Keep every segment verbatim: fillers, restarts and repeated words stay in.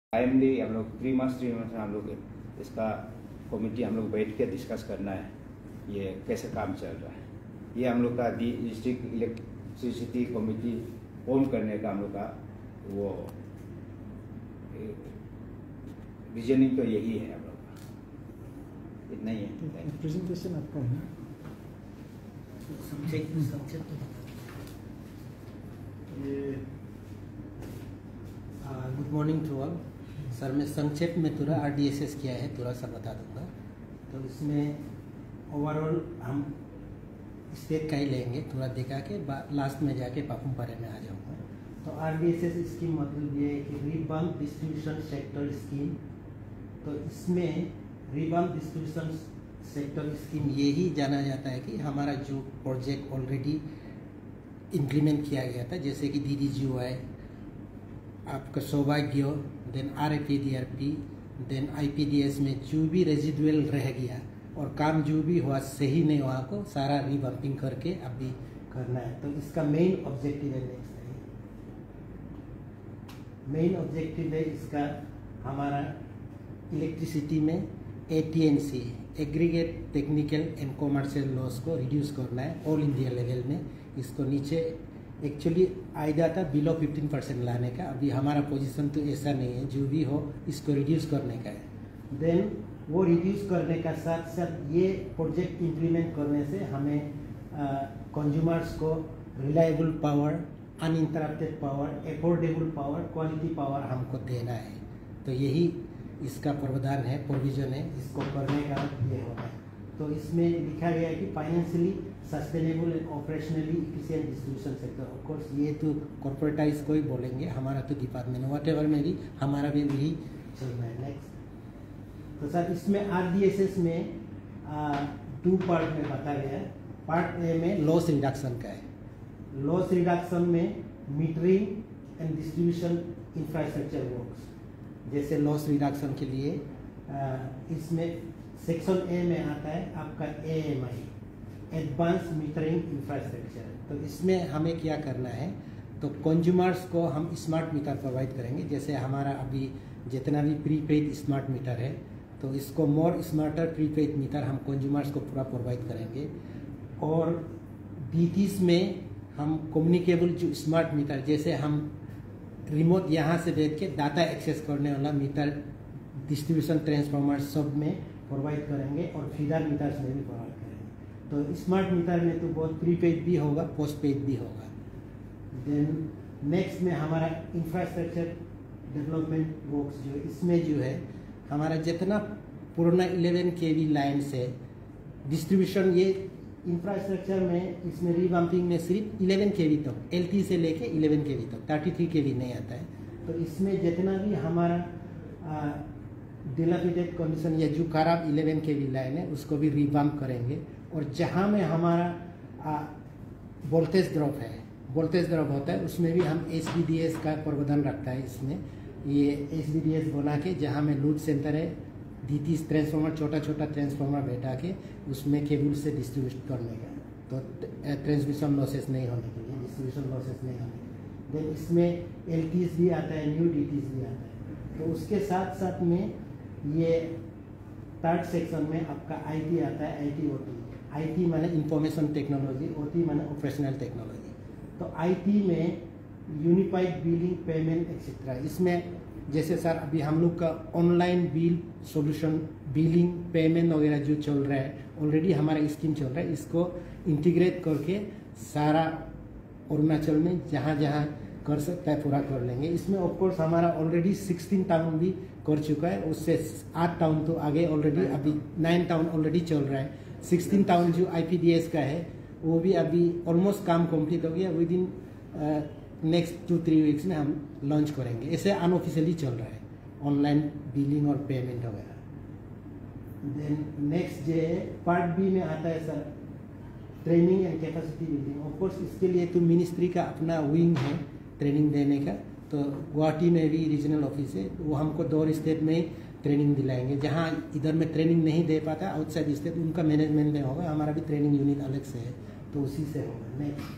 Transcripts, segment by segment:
Timely हम लोग three months three months हम लोग इसका कमेटी हम लोग बैठ के डिस्कस करना है, ये कैसे काम चल रहा है। ये हम लोग का डिस्ट्रिक्ट इलेक्ट्रिसिटी कमेटी फॉर्म करने का हम लोग का वो रीजनिंग तो यही है हम लोग का, इतना ही है। प्रेजेंटेशन आपका है। Good morning to all. Sir मैं संक्षेप में थोड़ा आरडीएसएस किया है, थोड़ा सा बता दूंगा। तो इसमें ओवरऑल हम स्टेट का ही लेंगे, थोड़ा देखा के लास्ट में जाके पापुम पारे में आ जाऊंगा। तो आरडीएसएस स्कीम मतलब ये है कि रिवाम्प डिस्ट्रीब्यूशन सेक्टर स्कीम। तो इसमें रिवाम्प डिस्ट्रीब्यूशन सेक्टर स्कीम यही जाना जाता है कि हमारा जो प्रोजेक्ट ऑलरेडी इम्प्लीमेंट किया गया था, जैसे कि डी डी जी ओ आई, आपका सौभाग्य, then R A P D R P, then I P D S में जो भी रेजिडुअल रह गया और काम जो भी हुआ सही नहीं हुआ को सारा रिवम्पिंग करके अभी करना है। तो इसका मेन ऑब्जेक्टिव है नेक्स्ट मेन ऑब्जेक्टिव है इसका हमारा इलेक्ट्रिसिटी में A T and C aggregate technical and commercial loss को रिड्यूस करना है ऑल इंडिया लेवल में। इसको नीचे एक्चुअली आइडिया था बिलो फिफ्टीन परसेंट लाने का, अभी हमारा पोजीशन तो ऐसा नहीं है, जो भी हो इसको रिड्यूस करने का है। देन वो रिड्यूस करने का साथ साथ ये प्रोजेक्ट इम्प्लीमेंट करने से हमें कंज्यूमर्स को reliable power, uninterrupted power, affordable power, quality power हमको देना है। तो यही इसका प्रावधान है, प्रोविजन है, इसको करने का ये होगा। तो इसमें लिखा गया है कि financially sustainable and operationally efficient distribution sector. Of course ये तो कॉर्पोरेटाइज को ही बोलेंगे, हमारा तो डिपार्टमेंट है, व्हाटएवर में भी हमारा भी वही चल रहा है। नेक्स्ट तो सर इसमें आरडीएसएस में टू पार्ट में बताया गया है। पार्ट ए में लॉस रिडक्शन का है। लॉस रिडक्शन में metering and distribution infrastructure works, जैसे लॉस रिडक्शन के लिए आ, इसमें सेक्शन ए में आता है आपका A M I, advance metering infrastructure. तो इसमें हमें क्या करना है, तो कंज्यूमर्स को हम स्मार्ट मीटर प्रोवाइड करेंगे। जैसे हमारा अभी जितना भी प्रीपेड स्मार्ट मीटर है, तो इसको मोर स्मार्टर प्रीपेड मीटर हम कंज्यूमर्स को पूरा प्रोवाइड करेंगे। और डीटीज में हम कम्युनिकेबल जो स्मार्ट मीटर, जैसे हम रिमोट यहाँ से बैठ के डाटा एक्सेस करने वाला मीटर डिस्ट्रीब्यूशन ट्रांसफार्मर सब में प्रोवाइड करेंगे और फीडर मीटर्स में भी प्रोवाइड करेंगे। तो स्मार्ट मीटर में तो बहुत प्रीपेड भी होगा, पोस्ट पेड भी होगा। देन नेक्स्ट में हमारा इंफ्रास्ट्रक्चर डेवलपमेंट वर्क्स जो है, इसमें जो है हमारा जितना पुराना इलेवन के वी लाइन से डिस्ट्रीब्यूशन, ये इंफ्रास्ट्रक्चर में इसमें रिवाम्पिंग में सिर्फ इलेवन के वी तक, एल टी से लेके इलेवन के वी तक, थर्टी थ्री के वी नहीं आता है। तो इसमें जितना भी हमारा डिलापिडेटेड कंडीशन या जो खराब इलेवन के वी लाइन है उसको भी रिवाम्प करेंगे। और जहाँ में हमारा वोल्टेज ड्रॉप है, वोल्टेज ड्रॉप होता है, उसमें भी हम एच डी डी एस का प्रावधान रखता है। इसमें ये एच डी डी एस बना के जहाँ में लोड सेंटर है, डीटी ट्रांसफार्मर, छोटा छोटा ट्रांसफार्मर बैठा के उसमें केबल से डिस्ट्रीब्यूट करने का, तो ट्रांसमिशन लॉसेस नहीं होने के लिए, डिस्ट्रीब्यूशन लॉसेस नहीं होने के लिए। देन इसमें एल टीज भी आता है, न्यू डी टीज भी आता है। तो उसके साथ साथ में ये थर्ड सेक्शन में आपका आई टी आता है, I T O T. I T माने इंफॉर्मेशन टेक्नोलॉजी, ओ टी माने ऑपरेशनल टेक्नोलॉजी। तो आई टी में यूनिफाइड बिलिंग, पेमेंट एक्सेट्रा। इसमें जैसे सर अभी हम लोग का online bill solution, billing, payment वगैरह जो चल रहा है, ऑलरेडी हमारा स्कीम चल रहा है, इसको इंटीग्रेट करके सारा अरुणाचल में जहाँ जहाँ कर सकता है पूरा कर लेंगे। इसमें ऑफकोर्स हमारा ऑलरेडी सिक्सटीन टाउन भी कर चुका है, उससे आठ टाउन तो आगे ऑलरेडी, अभी नाइन टाउन ऑलरेडी चल रहा है। सिक्सटीन टाउन जो आई पी डी एस का है वो भी अभी ऑलमोस्ट काम कंप्लीट हो गया, within next two three weeks में हम लॉन्च करेंगे। ऐसे अनऑफिशियली चल रहा है ऑनलाइन बिलिंग और पेमेंट वगैरह। देन नेक्स्ट जो है पार्ट बी में आता है sir training and capacity building. Of course इसके लिए तो मिनिस्ट्री का अपना विंग है ट्रेनिंग देने का। तो गुवाहाटी में भी रीजनल ऑफिस है, वो हमको दो स्टेट में ट्रेनिंग दिलाएंगे। जहाँ इधर में ट्रेनिंग नहीं दे पाता आउटसाइड स्टेट, उनका मैनेजमेंट में होगा, हमारा भी ट्रेनिंग यूनिट अलग से है, तो उसी से होगा। नेक्स्ट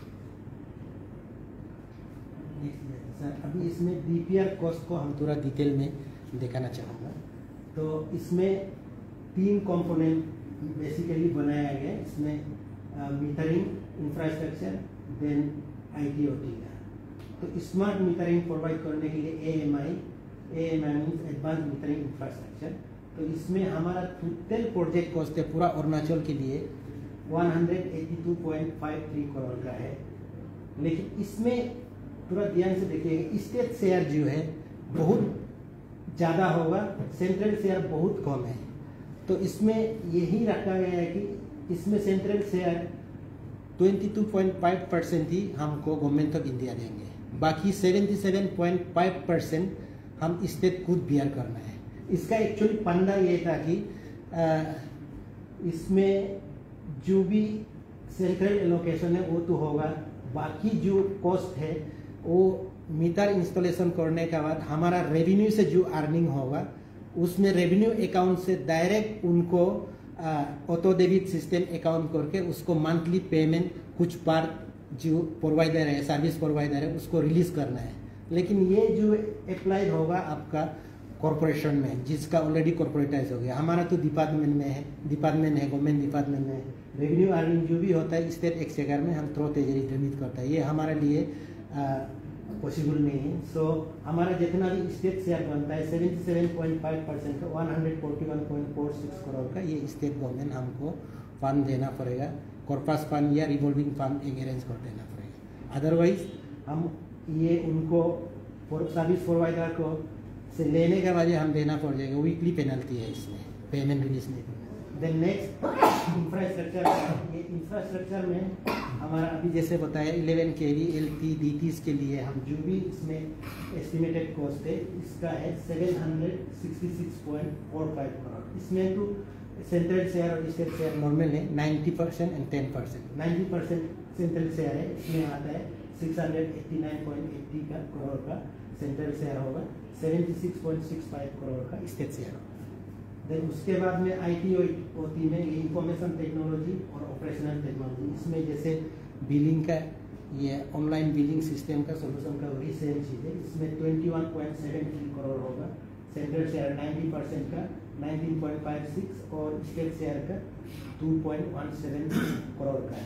सर अभी इसमें डीपीआर कॉस्ट को हम थोड़ा डिटेल में दिखाना चाहूँगा। तो इसमें तीन कंपोनेंट बेसिकली बनाया गया। इसमें metering infrastructure, then I T O T का। तो स्मार्ट मीटरिंग प्रोवाइड करने के लिए A M I A M I means advance metering infrastructure. तो इसमें हमारा टोटल प्रोजेक्ट कॉस्ट है पूरा अरुणाचल के लिए एक सौ बयासी पॉइंट पाँच तीन करोड़ का है। लेकिन इसमें पूरा ध्यान से देखिएगा, स्टेट शेयर जो है बहुत ज़्यादा होगा, सेंट्रल शेयर बहुत कम है। तो इसमें यही रखा गया है कि इसमें सेंट्रल शेयर बाईस पॉइंट पाँच परसेंट ही हमको गवर्नमेंट ऑफ इंडिया देंगे, बाकी सतहत्तर पॉइंट पाँच परसेंट हम स्टेट खुद बियर करना है। इसका एक्चुअली फंडा ये था कि आ, इसमें जो भी सेंट्रल एलोकेशन है वो तो होगा, बाकी जो कॉस्ट है वो मीटर इंस्टॉलेशन करने के बाद हमारा रेवेन्यू से जो अर्निंग होगा उसमें रेवेन्यू अकाउंट से डायरेक्ट उनको ऑटो डेबिट सिस्टम अकाउंट करके उसको मंथली पेमेंट कुछ पार जो प्रोवाइडर है, सर्विस प्रोवाइडर है, उसको रिलीज करना है। लेकिन ये जो अप्लाइड होगा आपका कॉरपोरेशन में, जिसका ऑलरेडी कॉर्पोरेटाइज हो गया। हमारा तो डिपार्टमेंट में है, डिपार्टमेंट है गवर्नमेंट डिपार्टमेंट में रेवेन्यू अर्निंग जो भी होता है स्टेट एक्सचेकर में हम थ्रो तेजरी डिमिट करता है। ये हमारे लिए पॉसिबल नहीं है। सो so, हमारा जितना भी स्टेट शेयर बनता है सतहत्तर पॉइंट पाँच परसेंट का एक सौ इकतालीस पॉइंट चार छह करोड़ का ये स्टेट गवर्नमेंट हमको फंड देना पड़ेगा, कॉर्पस फंड या रिवॉल्विंग फंड एक अरेंज कर देना पड़ेगा। अदरवाइज हम ये उनको सर्विस प्रोवाइडर को से लेने के बाद हम देना पड़ जाएगा, वीकली पेनल्टी है इसमें, पेमेंट रिलीज नहीं करना। देन नेक्स्ट इंफ्रास्ट्रक्चर, ये इंफ्रास्ट्रक्चर में हमारा अभी जैसे बताया ग्यारह K V L T D Ts के लिए हम जो भी इसमें एस्टिमेटेड कॉस्ट है इसका है सात सौ छियासठ पॉइंट चार पाँच करोड़। इसमें तो सेंट्रल शेयर और स्टेट शेयर नॉर्मल है नब्बे परसेंट एंड टेन परसेंट। नब्बे परसेंट सेंट्रल शेयर है, इसमें आता है छह सौ नवासी पॉइंट अस्सी का करोड़ का सेंट्रल शेयर होगा, छिहत्तर पॉइंट छह पाँच करोड़ का स्टेट शेयर होगा। देन उसके बाद में आई टी ओ टी में इंफॉर्मेशन टेक्नोलॉजी और ऑपरेशनल टेक्नोलॉजी, इसमें जैसे बिलिंग का ये ऑनलाइन बिलिंग सिस्टम का सोल्यूशन का वही सेम चीज़ है। इसमें इक्कीस पॉइंट सात तीन करोड़ होगा, सेंट्रल शेयर नब्बे परसेंट का उन्नीस पॉइंट पाँच छह और स्टेट शेयर का दो पॉइंट एक सात करोड़ का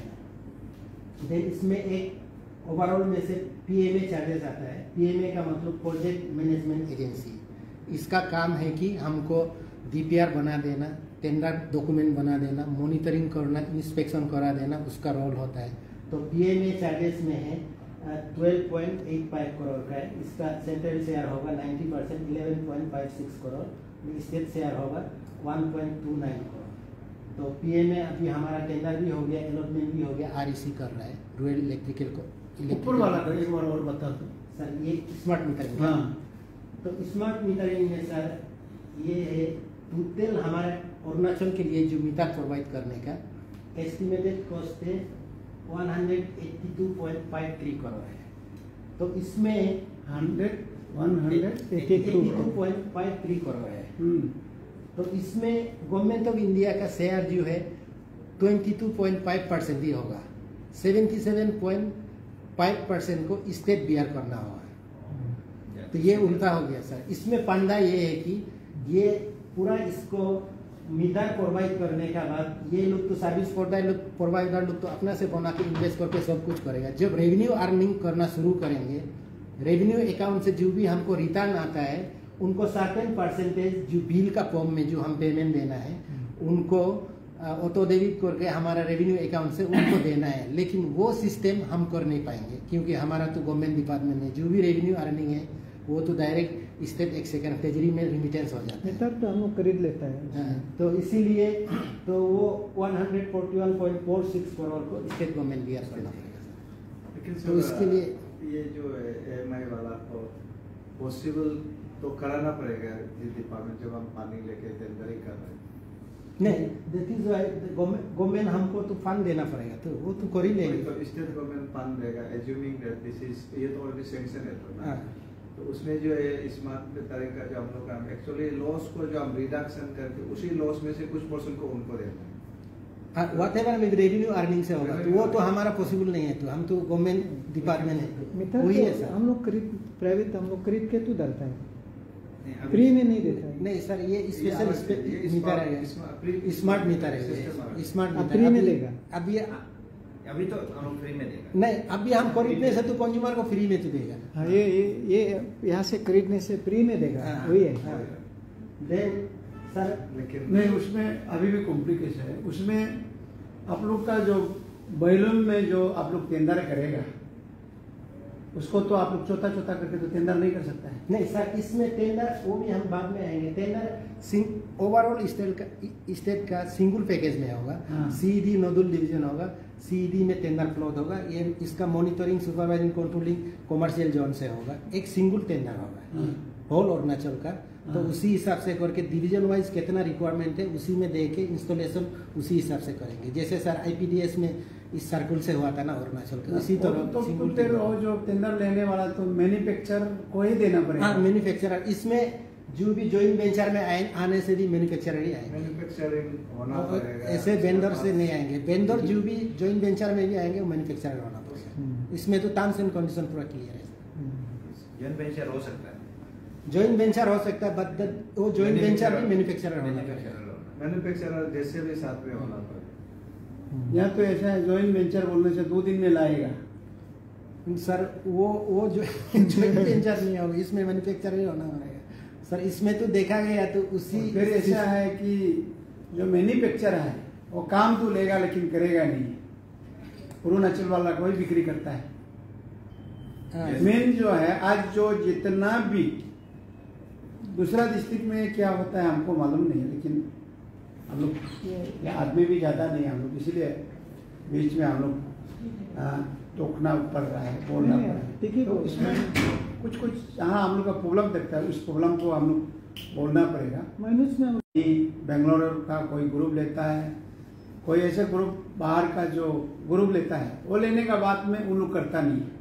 है। देन इसमें एक ओवरऑल में से पी एम ए चार्जेस आता है। पी एम ए का मतलब प्रोजेक्ट मैनेजमेंट एजेंसी। इसका काम है कि हमको डी पी आर बना देना, टेंडर डॉक्यूमेंट बना देना, मॉनिटरिंग करना, इंस्पेक्शन करा देना, उसका रोल होता है। तो पी एम ए चार्जेस में है बारह पॉइंट आठ पाँच करोड़ का है। इसका सेंट्रल शेयर होगा नब्बे परसेंट ग्यारह पॉइंट पाँच छह करोड़, स्टेट शेयर होगा एक पॉइंट दो नौ करोड़। तो पी एम ए अभी हमारा टेंडर भी हो गया, अलॉटमेंट भी हो गया, आर ई सी कर रहा है रूरल इलेक्ट्रिकल को। ऊपर वाला का एक बार और बता दो सर, ये स्मार्ट मीटरिंग। हाँ, तो स्मार्ट मीटरिंग में सर ये है टोटल हमारे अरुणाचल के लिए जो मीटर प्रोवाइड करने का एस्टिमेटेड कॉस्ट है एक सौ बयासी पॉइंट पाँच तीन करोड़ है। तो इसमें hundred one hundred eighty two point पाँच तीन करोड़ है। तो इसमें गवर्नमेंट ऑफ इंडिया का शेयर जो है बाईस पॉइंट पाँच परसेंट ही होगा, सतहत्तर पॉइंट पाँच परसेंट को स्टेट बियर करना होगा। तो ये उल्टा हो गया सर। इसमें फंडा ये है कि ये पूरा इसको मीटर प्रोवाइड करने के बाद ये लोग तो सर्विस प्रोवाइडर लोग प्रोवाइडर लोग तो अपना से बना के इन्वेस्ट करके सब कुछ करेगा। जब रेवेन्यू अर्निंग करना शुरू करेंगे, रेवेन्यू अकाउंट से जो भी हमको रिटर्न आता है उनको सर्टेन परसेंटेज जो बिल का फॉर्म में जो हम पेमेंट देना है उनको ऑटो डेबिट करके हमारा रेवेन्यू अकाउंट से उनको देना है। लेकिन वो सिस्टम हम कर नहीं पाएंगे क्योंकि हमारा तो गवर्नमेंट डिपार्टमेंट में जो भी रेवेन्यू अर्निंग है वो तो डायरेक्ट स्टेट एक्सचेकर ट्रेजरी में रिमिटेंस हो जाता है। मीटर तो हम लोग खरीद लेता है। हाँ, तो इसीलिए तो वो एक सौ इकतालीस पॉइंट चार छह करोड़ को स्टेट गवर्नमेंट बियर करना पड़ेगा। लेकिन तो इसके लिए ये जो ए एम आई वाला तो पॉसिबल तो कराना पड़ेगा जिस डिपार्टमेंट जब हम पानी लेके टेंडरिंग कर रहे हैं। नहीं, दैट इज गवर्नमेंट हमको तो फंड देना पड़ेगा, तो वो तो कर ही लेंगे। तो स्टेट गवर्नमेंट फंड देगा, एज्यूमिंग दैट दिस इज ये तो ऑलरेडी सैंक्शन है तो ना। तो उसमें जो है स्मार्ट तरीका जो हम लोग काम एक्चुअली लॉस को जो हम रिडक्शन करके उसी लॉस में से कुछ परसेंट को उनको देना है। व्हाट एवर में रेवेन्यू अर्निंग से होगा तो वो तो हमारा पॉसिबल नहीं है। तो हम तो गवर्नमेंट डिपार्टमेंट है, मीटर वही है तो सर। हम लोग खरीद प्राइवेट हम लोग खरीद के तो डालते हैं। फ्री में नहीं देता है। नहीं सर, ये स्पेशल मीटर है, स्मार्ट मीटर है, स्मार्ट अब फ्री में देगा। अब ये अभी तो हम लोग फ्री में देगा। नहीं, अभी हम खरीदने से तो कंज्यूमर को फ्री में तो देगा। हाँ, ये ये ये यहाँ से खरीदने से फ्री में देगा, हाँ, वही है। हाँ। देन सर लेकिन नहीं, उसमें अभी भी कॉम्प्लिकेशन है। उसमें आप लोग का जो बैलून में जो आप लोग टेंडर करेगा, उसको तो आप लोग चौथा चौथा करके तो टेंडर नहीं कर सकता है। नहीं सर, इसमें टेंडर वो भी हम बाद में आएंगे। टेंडर ओवरऑल स्टेट का स्टेट का सिंगल पैकेज में होगा। हाँ। सीडी नोडल डिवीजन होगा, सीडी में टेंडर फ्लोट होगा, ये इसका monitoring supervising controlling commercial zone से होगा। एक सिंगल टेंडर होगा हाँ। होल अरुणाचल का। तो हाँ। उसी हिसाब से करके डिवीजन वाइज कितना रिक्वायरमेंट है उसी में दे के इंस्टॉलेशन उसी हिसाब से करेंगे। जैसे सर आईपीडीएस में इस सर्कुल से हुआ था ना अरुणाचल का, इसी तरह तो, सिंगल तो फिर वो जो टेंडर लेने वाला तो मैन्युफैक्चर को ही देना पड़ेगा। हाँ, मैन्युफैक्चरर। इसमें जो भी जॉइंट वेंचर में आए आने से भी मैन्युफैक्चरर ही आएंगे, मैन्युफैक्चरिंग होना पड़ेगा। ऐसे वेंडर से नहीं आएंगे। वेंडर जो भी जॉइंट वेंचर में भी आएंगे वो मैन्युफैक्चरर होना पड़ेगा। इसमें तो टर्म्स एंड कंडीशन पूरा क्लियर है। जॉइंट वेंचर हो सकता है, जॉइंट वेंचर हो सकता है, बट वो जॉइंट वेंचर भी मैन्युफैक्चरर होना पड़ेगा। मैन्युफैक्चरर जैसे भी साथ में होना पड़ेगा। यहाँ तो ऐसा है, जॉइंट वेंचर बोलने से दो दिन में लाएगा सर। वो वो जो जॉइंट वेंचर नहीं होगा, इसमें मैन्युफैक्चरर ही होना पड़ेगा सर। इसमें तो देखा गया तो उसी फिर ऐसा है कि जो मैन्युफैक्चर है वो काम तो लेगा लेकिन करेगा नहीं। अरुणाचल वाला कोई बिक्री करता है। हाँ। मेन जो है आज जो जितना भी दूसरा डिस्ट्रिक्ट में क्या होता है हमको मालूम नहीं है, लेकिन हम लोग आदमी भी ज़्यादा नहीं है हम लोग, इसीलिए बीच में हम लोग टोकना पड़ रहा है, बोलना पड़ रहा है। ठीक है, तो इसमें कुछ कुछ हाँ हम लोग का प्रॉब्लम दिखता है, उस प्रॉब्लम को हम लोग बोलना पड़ेगा। बेंगलोर का कोई ग्रुप लेता है, कोई ऐसे ग्रुप बाहर का जो ग्रुप लेता है वो लेने का बाद में उन लोग करता नहीं है।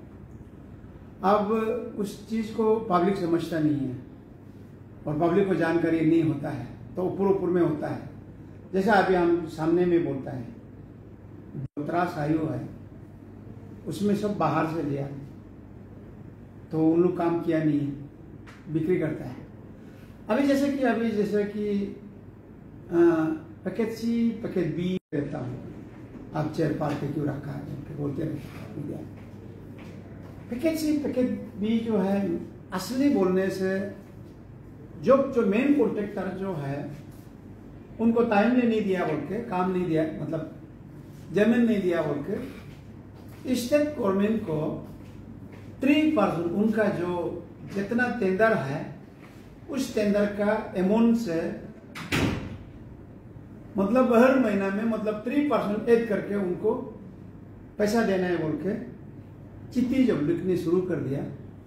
अब उस चीज़ को पब्लिक समझता नहीं है और पब्लिक को जानकारी नहीं होता है, तो ऊपर ऊपर में होता है। जैसा अभी हम सामने में बोलता है, जो त्रास आयु है उसमें सब बाहर से लिया तो उन लोग काम किया नहीं, बिक्री करता है। अभी जैसे कि अभी जैसे कि पैकेट सी पैकेट बी रहता हूँ, आप चेयर पार पे क्यों रखा है बोलते रहते हैं। पैकेट सी पैकेट बी जो है असली बोलने से जो जो मेन कॉन्ट्रैक्टर जो है उनको टाइम नहीं दिया बोल के, काम नहीं दिया, मतलब जमीन नहीं दिया बोल के स्टेट गवर्नमेंट को थ्री परसेंट उनका जो जितना टेंडर है उस टेंडर का अमाउंट से मतलब हर महीना में मतलब थ्री परसेंट एड करके उनको पैसा देना है बोल के चिट्ठी जब लिखनी शुरू कर दिया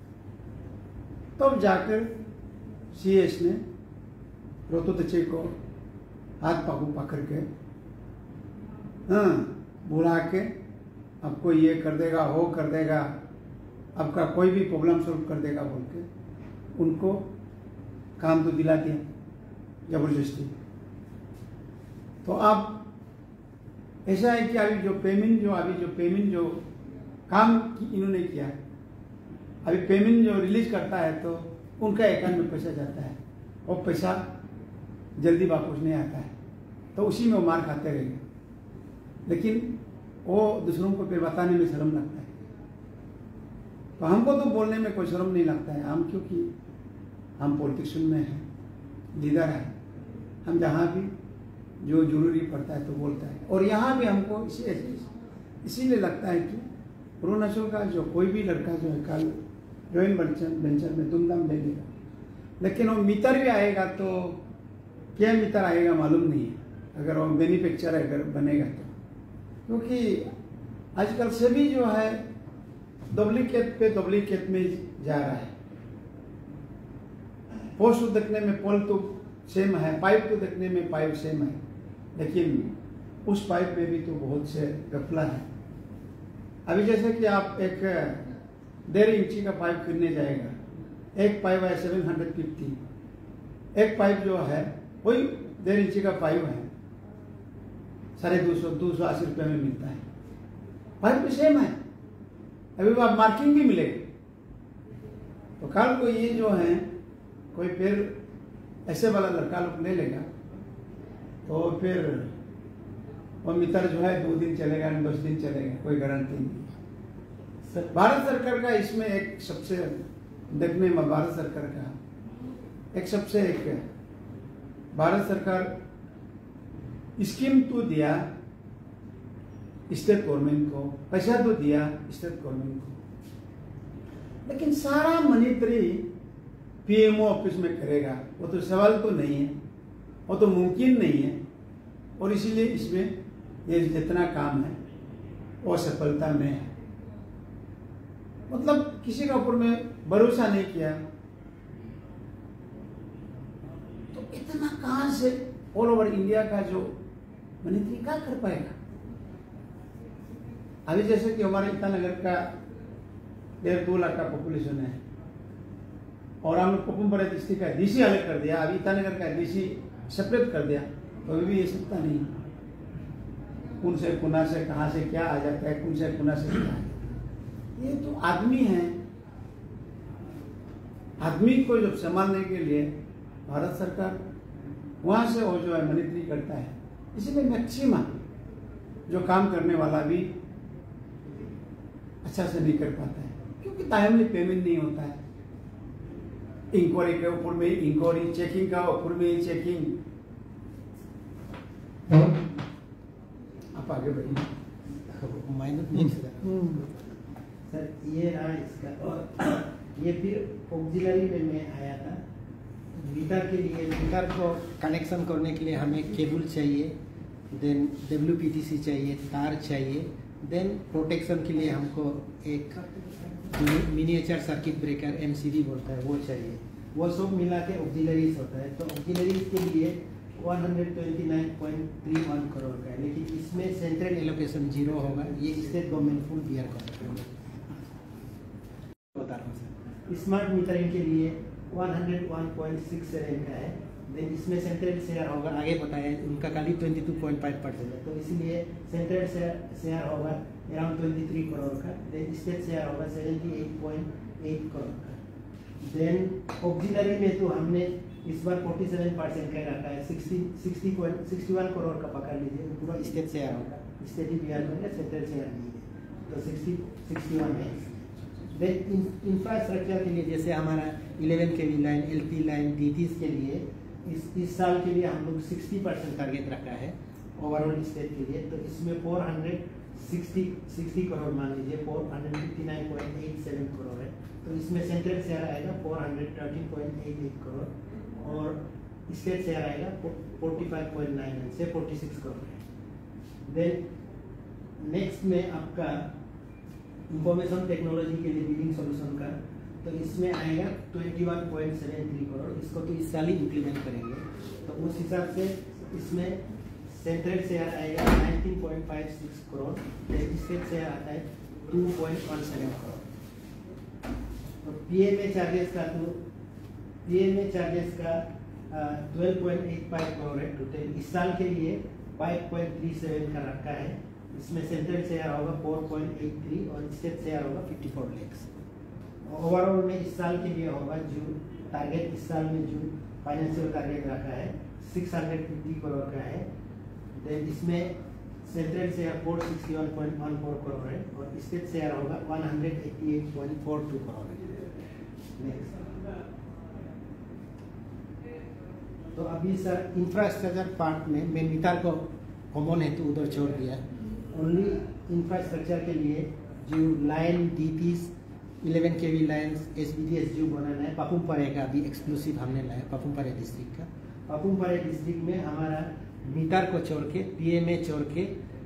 तब तो जाकर सीएस ने रोहतचे को हाथ पाकू पकड़ के हाँ बुला के आपको ये कर देगा, वो कर देगा, आपका कोई भी प्रॉब्लम सॉल्व कर देगा बोल के उनको काम तो दिला दिया जबरदस्ती। तो अब ऐसा है कि अभी जो पेमेंट जो अभी जो पेमेंट जो काम इन्होंने किया है, अभी पेमेंट जो रिलीज करता है तो उनका अकाउंट में पैसा जाता है और पैसा जल्दी वापस नहीं आता है, तो उसी में वो मार खाते रहेंगे। लेकिन वो दूसरों को फिर बताने में शर्म लगता है। तो हमको तो बोलने में कोई शर्म नहीं लगता है, हम क्योंकि हम पॉलिटिशियन में हैं, लीडर है, हम जहाँ भी जो जरूरी पड़ता है तो बोलता है। और यहाँ भी हमको इसी इसीलिए लगता है कि अरुणाचल का जो कोई भी लड़का जो है कल जॉइंट वेंचर में धूमधाम ले लेगा, लेकिन वो मीटर भी आएगा तो क्या मीटर आएगा मालूम नहीं है अगर वो मैन्युफैक्चर अगर बनेगा तो, क्योंकि आजकल सभी जो है डुप्लीकेट पे डुप्लीकेट में जा रहा है। पोस्ट तो देखने में पोल तो सेम है, पाइप तो देखने में पाइप सेम है, लेकिन उस पाइप में भी तो बहुत से गफला है। अभी जैसे कि आप एक डेढ़ इंची का पाइप खरीदने जाएगा, एक पाइप है सेवन हंड्रेड फिफ्टी, एक पाइप जो है वही डेढ़ इंची का पाइप है साढ़े दो सौ दो सौ अस्सी रुपये में मिलता है, पाइप भी सेम है, अभी आप मार्किंग भी मिलेगी। तो कल को ये जो है कोई फिर ऐसे वाला लड़का लोग ले लेगा तो फिर वो मीटर जो है दो दिन चलेगा दस दिन चलेगा, कोई गारंटी नहीं। सर भारत सरकार का इसमें एक सबसे देखने में भारत सरकार का एक सबसे एक भारत सरकार स्कीम तो दिया स्टेट गवर्नमेंट को, पैसा तो दिया स्टेट गवर्नमेंट को, लेकिन सारा मॉनिटरी पीएमओ ऑफिस में करेगा वो तो सवाल तो नहीं है, वो तो मुमकिन नहीं है। और इसीलिए इसमें ये जितना काम है वो सफलता में है। मतलब किसी का ऊपर में भरोसा नहीं किया तो इतना कहां से ऑल ओवर इंडिया का जो मॉनिटरिंग क्या कर पाएगा। अभी जैसे कि हमारे ईटानगर का डेढ़ दो लाख का पॉपुलेशन है और हम लोग पपुमपरे डिस्ट्रिक्ट का डीसी अलग कर दिया, अभी ईटानगर का डीसी सेपरेट कर दिया, तो अभी भी ये सकता नहीं कौन से कुना से कहां से क्या आ जाता है, कौन से कुना से क्या है। ये तो आदमी है, आदमी को जब संभालने के लिए भारत सरकार वहां से वो जो है मॉनिटरिंग करता है, इसीलिए मैक्सिमम जो काम करने वाला भी अच्छा से नहीं कर पाता है क्योंकि टाइमली पेमेंट नहीं होता है। इंक्वायरी के ऊपर में इंक्वायरी, चेकिंग का ऊपर में चेकिंग। आप आगे बढ़िए। सर ये रहा इसका, और ये फिर ऑक्सिलरी में मैं आया था। मीटर के लिए मीटर को कनेक्शन करने के लिए हमें केबल चाहिए, देन डब्ल्यूपीटीसी चाहिए, तार चाहिए, देन प्रोटेक्शन के लिए हमको एक मिनिएचर सर्किट ब्रेकर एमसीबी बोलता है वो चाहिए। वो सब मिला के ऑक्सिलरीज होता है। तो ऑक्सिलरीज के लिए एक सौ उनतीस पॉइंट तीन एक करोड़ का है, लेकिन इसमें सेंट्रल एलोकेशन जीरो होगा। ये स्टेट गवर्नमेंट फुल बियर करेगा। बता रहा हूँ सर, स्मार्ट मीटरिंग के लिए एक सौ एक पॉइंट छह सात का है, देन इसमें सेंट्रल शेयर होगा, आगे बताया उनका खाली बाईस पॉइंट पाँच परसेंट है, तो इसलिए सेंट्रल शेयर शेयर होगा अराउंड तेईस करोड़ का, देन स्टेट शेयर होगा अठहत्तर पॉइंट आठ करोड़ का। देन ऑक्सिलरी में तो हमने इस बार सैंतालीस परसेंट का रखा है, साठ साठ पॉइंट इकसठ करोड़ का पकड़ लीजिए, पूरा स्टेट शेयर होगा, स्टेट ही बिहार में सेंट्रल शेयर नहीं है, तो साठ इकसठ है। देन इंफ्रास्ट्रक्चर के लिए जैसे हमारा eleven K V line, LP line, DTs के लिए इस इस साल के लिए हम लोग साठ परसेंट टारगेट रखा है ओवरऑल स्टेट के लिए, तो इसमें चार सौ साठ करोड़ मान लीजिए, चार सौ उनसठ पॉइंट आठ सात करोड़ है, तो इसमें सेंट्रल शेयर आएगा चार सौ तेरह पॉइंट आठ आठ करोड़ और स्टेट शेयर आएगा पैंतालीस पॉइंट नौ नौ से छियालीस करोड़ है। देन नेक्स्ट में आपका इंफॉर्मेशन टेक्नोलॉजी के लिए बिलिंग सॉल्यूशन का, तो इसमें आएगा इक्कीस पॉइंट सात तीन करोड़, इसको तो इस साल ही इम्प्लीमेंट करेंगे, तो उस हिसाब से इसमें सेंट्रल शेयर आएगा उन्नीस पॉइंट पाँच छह करोड़, स्टेट शेयर आता है दो पॉइंट एक सात करोड़। तो पीएमए चार्जेस का तो पीएमए चार्जेस का बारह पॉइंट आठ पाँच करोड़ है टोटल, इस साल के लिए पाँच पॉइंट तीन सात का रखा है, इसमें सेंट्रल शेयर होगा चार पॉइंट आठ तीन और स्टेट शेयर होगा चौवन लाख। ओवरऑल में इस साल के लिए होगा जो टारगेट इस साल में जो फाइनेंशियल टारगेट रखा है छह सौ पचास करोड़ का है। देन इसमें सेंट्रल शेयर चार सौ इकसठ पॉइंट एक चार करोड़ है और स्टेट शेयर होगा एक सौ अट्ठासी पॉइंट चार दो करोड़ है। नेक्स्ट, तो अभी सर इंफ्रास्ट्रक्चर पार्ट में मैं मीटर को कॉमन है तो उधर छोड़ दिया, ओनली इंफ्रास्ट्रक्चर के लिए जो line DPs eleven K V lines S B D S जो बनाना है, पापुमपारे का अभी एक्सक्लूसिव हमने लाया, पापुमपारे डिस्ट्रिक्ट का। पापुमपारे डिस्ट्रिक्ट में हमारा मीटर को छोड़ के, पीएमए छोड़ के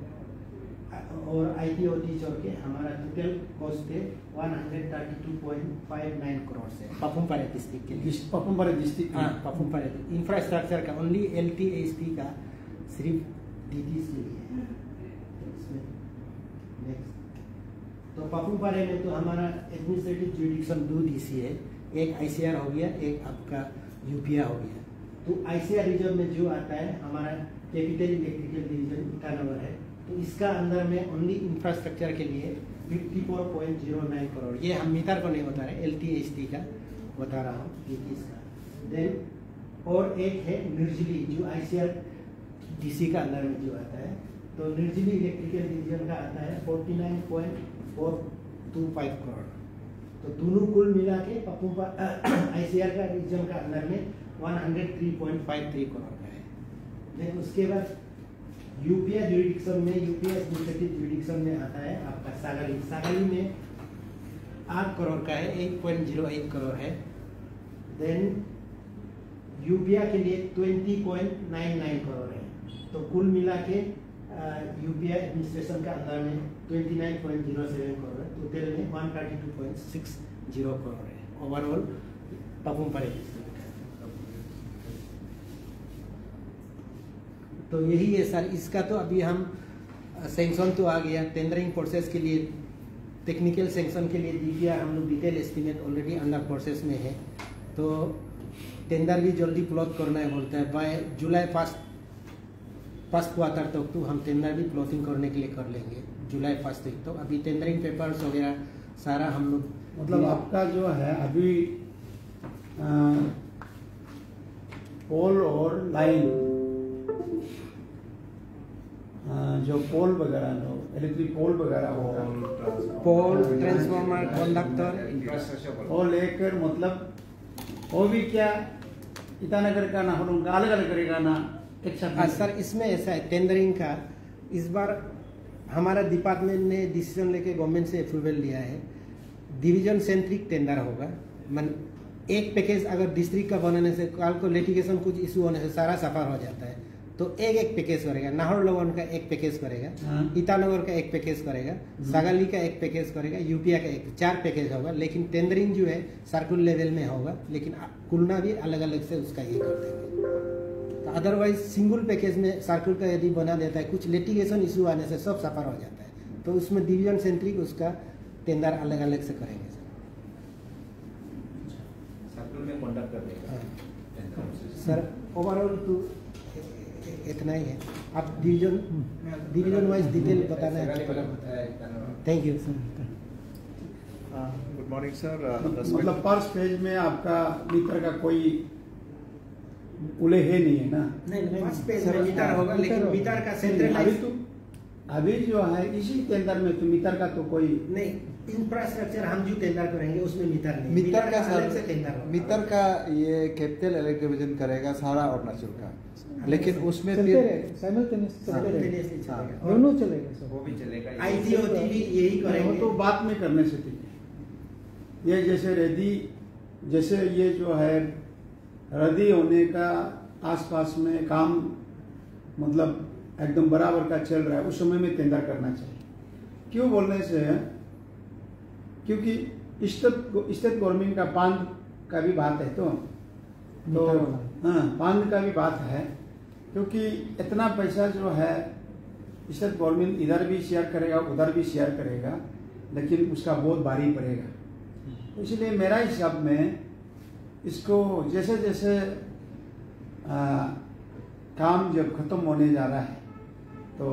और आईटीओटी छोड़ के हमारा टोटल कॉस्ट है एक सौ बत्तीस पॉइंट पाँच नौ करोड़ से पापुमपारे डिस्ट्रिक्ट के लिए। पापुमपारे डिस्ट्रिक्ट, हाँ पापुमपारे इंफ्रास्ट्रक्चर का only L T S T का सिर्फ डीटीस के लिए है। नेक्स्ट, तो पापुमपारे में तो हमारा एडमिनिस्ट्रेटिव जुडिक्शन दो डीसी है, एक आईसीआर हो गया, एक आपका यूपीआ हो गया। तो आईसीआर रिजर्व में जो आता है हमारा कैपिटल इलेक्ट्रिकल डिवीजन ईटानगर है, तो इसका अंदर में ओनली इंफ्रास्ट्रक्चर के लिए चौवन पॉइंट शून्य नौ करोड़, ये हम मीटर को नहीं बता रहे, एल टी एस टी का बता रहा हूँ, इसका देन और एक है निर्जली जो आईसीआर डीसी का अंदर में जो आता है, तो निर्जली इलेक्ट्रिकल डिवीजन का आता है forty nine point four two five crore. तो दोनों कुल मिला के पपुम्पा आईसीआर का रीजन का अंदर में one hundred three point five three crore का है। देन उसके बाद यूपीआई जुरिडिक्शन में यूपीआई एडमिनिस्ट्रेटिव जुरिडिक्शन में आता है आपका सागाली। सागाली में आठ करोड़ का है, eight point zero eight crore है। देन यूपीआई के लिए twenty point nine nine crore है। तो कुल मिला के यूपीआई एडमिनिस्ट्रेशन का अंदर में twenty nine point zero seven crore है। टोटल में one thirty two point six zero crore है ओवरऑल पपुम्पा रजिस्ट्रेशन। तो यही है सर, इसका तो अभी हम सेंक्शन तो आ गया, टेंडरिंग प्रोसेस के लिए टेक्निकल सेंक्शन के लिए डीपीआर हम लोग detail estimate already under process में है। तो टेंडर भी जल्दी प्लॉट करना है बोलता है, by July first first quarter तक तो हम टेंडर भी प्लॉटिंग करने के लिए कर लेंगे जुलाई फर्स्ट तक। तो अभी टेंडरिंग पेपर्स वगैरह सारा हम लोग मतलब आपका जो है अभी पोल और लाइन जो पोल वगैरह इलेक्ट्रिक पोल वगैरह होगा, पोल ट्रांसफार्मर कंडक्टर इंफ्रास्ट्रक्चर वो लेकर मतलब वो भी क्या ईटानगर का ना उनका अलग अलग करेगा ना एक साथ। हाँ सर, इसमें ऐसा है टेंडरिंग का इस बार हमारा डिपार्टमेंट ने डिसीजन लेके गवर्नमेंट से अप्रूवल लिया है, डिवीजन सेंट्रिक टेंडर होगा। मन एक पैकेज अगर डिस्ट्रिक्ट का बनाने से कल को लिटिगेशन कुछ इशू होने से सारा सफर हो जाता है, तो एक एक पैकेज करेगा। नाहौर लोगन का एक पैकेज करेगा, ईटानगर का एक पैकेज करेगा, सागाली का एक पैकेज करेगा, यूपीआई का एक, चार पैकेज होगा। लेकिन टेंडरिंग जो है सर्कुलर लेवल में होगा, लेकिन कुलना भी अलग अलग से उसका ये कर देंगे। तो अदरवाइज सिंगल पैकेज में सर्कुलर का यदि बना देता है, कुछ लिटिगेशन इशू आने से सब सफर हो जाता है, तो उसमें डिवीजन सेंट्रिक उसका टेंडर अलग अलग से करेंगे सर्कुलर में कंडक्ट कर देगा सर। ओवरऑल तो इतना ही है, आप डिवीजन डिवीजन वाइज डिटेल बताना है। Thank you sir. Good morning sir. मतलब फर्स्ट फेज में आपका मीटर का कोई उले है नहीं है ना? नहीं, फर्स्ट फेज में मीटर होगा, लेकिन मीटर का अभी सेंट्रलाइज तो अभी जो है इसी टेंडर में तो मीटर का तो कोई नहीं। इंफ्रास्ट्रक्चर हम जो टेंडर करेंगे उसमें मीटर नहीं, मीटर का अलग से सर, टेंडर होगा। मीटर का ये कैपिटल इलेक्ट्रिक डिवीजन करेगा सारा अरुणाचल का, लेकिन उसमें चलते फिर रहेगा, simultaneous चलते रहेगा। Simultaneously चलेगा। और दोनों चलेगा सर। वो भी चलेगा। आईजीओटी भी यही वो करेंगे। तो बात में करने से ठीक है। ये जैसे रेडी जैसे ये जो है रेडी होने का आसपास में काम मतलब एकदम बराबर का चल रहा है, उस समय में टेंडर करना चाहिए। क्यों बोलने से है, क्योंकि स्टेट स्टेट गवर्नमेंट का बांध का भी बात है, तो तो हाँ बांध का भी बात है, क्योंकि इतना पैसा जो है स्टेट गवर्नमेंट इधर भी शेयर करेगा उधर भी शेयर करेगा, लेकिन उसका बहुत भारी पड़ेगा। इसलिए मेरा हिसाब में इसको जैसे जैसे आ, काम जब खत्म होने जा रहा है तो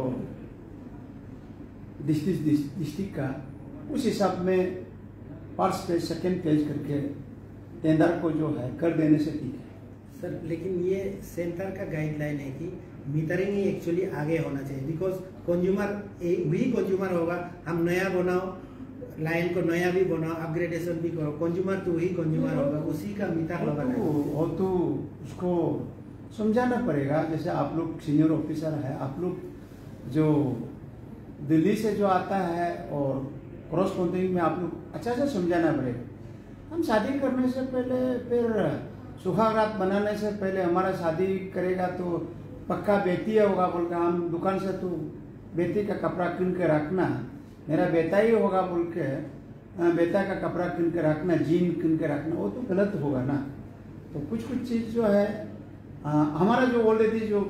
डिस्ट्रिक्ट डिस्ट्रिक्ट का उस हिसाब में फर्स्ट फेज सेकेंड फेज करके टेंडर को जो है कर देने से ठीक है सर। लेकिन ये सेंटर का गाइडलाइन है कि मीटरिंग ही एक्चुअली आगे होना चाहिए, बिकॉज कंज्यूमर वही कंज्यूमर होगा। हम नया बनाओ, लाइन को नया भी बनाओ, अपग्रेडेशन भी करो, कंज्यूमर तो वही कंज्यूमर होगा, उसी का मीटर वो लगाना तो, वो तो उसको समझाना पड़ेगा। जैसे आप लोग सीनियर ऑफिसर है, आप लोग जो दिल्ली से जो आता है और क्रॉस काउंटिंग में आप लोग अच्छा से समझाना पड़ेगा। हम शादी करने से पहले फिर सुहागरात बनाने से पहले हमारा शादी करेगा तो पक्का बेटी होगा बोल के हम दुकान से तो बेटी का कपड़ा किन के रखना, मेरा बेटा ही होगा बोल के बेटा का कपड़ा किन के रखना, जीन किन के रखना, वो तो गलत होगा ना। तो कुछ कुछ चीज़ जो है आ, हमारा जो ऑलरेडी जो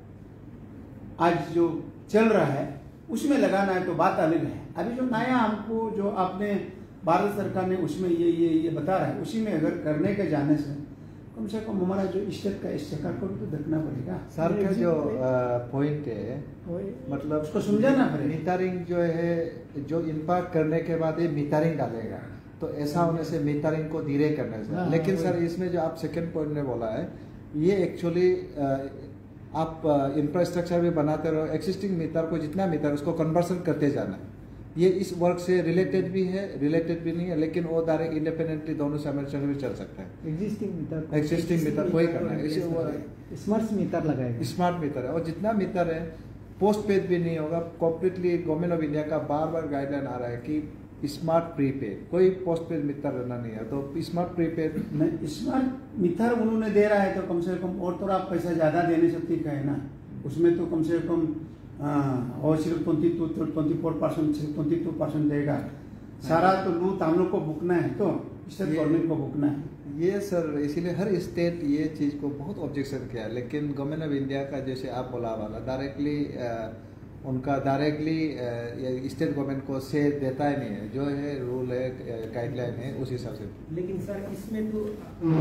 आज जो चल रहा है उसमें लगाना है तो बात अलग है। अभी जो नया हमको जो आपने भारत सरकार ने उसमें ये ये ये बता रहा है, उसी में अगर करने के जाने से कम से कम हमारा जो स्टेट का स्टेकर को भी तो देखना पड़ेगा। सर का जो पॉइंट है मतलब उसको समझाना पड़ेगा। मीटरिंग जो है जो इम्पैक्ट करने के बाद ये मीटरिंग डालेगा, तो ऐसा होने से मीटरिंग को धीरे करने से। हाँ, लेकिन हाँ, सर इसमें जो आप सेकंड पॉइंट में बोला है, ये एक्चुअली आप इंफ्रास्ट्रक्चर भी बनाते रहो, एक्सिस्टिंग मीटर को जितना मीटर उसको कन्वर्सन करते जाना है। ये इस वर्क से रिलेटेड भी है, रिलेटेड भी नहीं है, लेकिन वो डायरेक्ट इंडिपेंडेंटली दोनों साइमल्टेनियसली भी चल सकता है। एग्जिस्टिंग मीटर एक्सिस्टिंग मीटर कोई करना है, इसी स्मार्ट मीटर लगाएगा। स्मार्ट मीटर है, और जितना मीटर है पोस्ट पेड भी नहीं होगा। कॉम्प्लीटली गवर्नमेंट ऑफ इंडिया का बार बार गाइडलाइन आ रहा है कि स्मार्ट प्रीपेड, कोई पोस्ट पेड मीटर रहना नहीं है। तो स्मार्ट प्रीपेड नहीं, स्मार्ट मीटर उन्होंने दे रहा है तो कम से कम, और तो आप पैसा ज्यादा देने से ठीक है ना, उसमें तो कम से कम हाँ, और सिर्फ twenty two twenty four percent twenty two percent देगा। सारा तो लूट हम लोग को भुगतना है, तो स्टेट गवर्नमेंट को भुगतना है। ये सर इसीलिए हर स्टेट ये चीज़ को बहुत ऑब्जेक्शन किया है, लेकिन गवर्नमेंट ऑफ इंडिया का जैसे आप बोला वाला डायरेक्टली उनका डायरेक्टली स्टेट गवर्नमेंट को से देता ही नहीं है, जो है रूल है गाइडलाइन है उस हिसाब से। लेकिन सर इसमें तो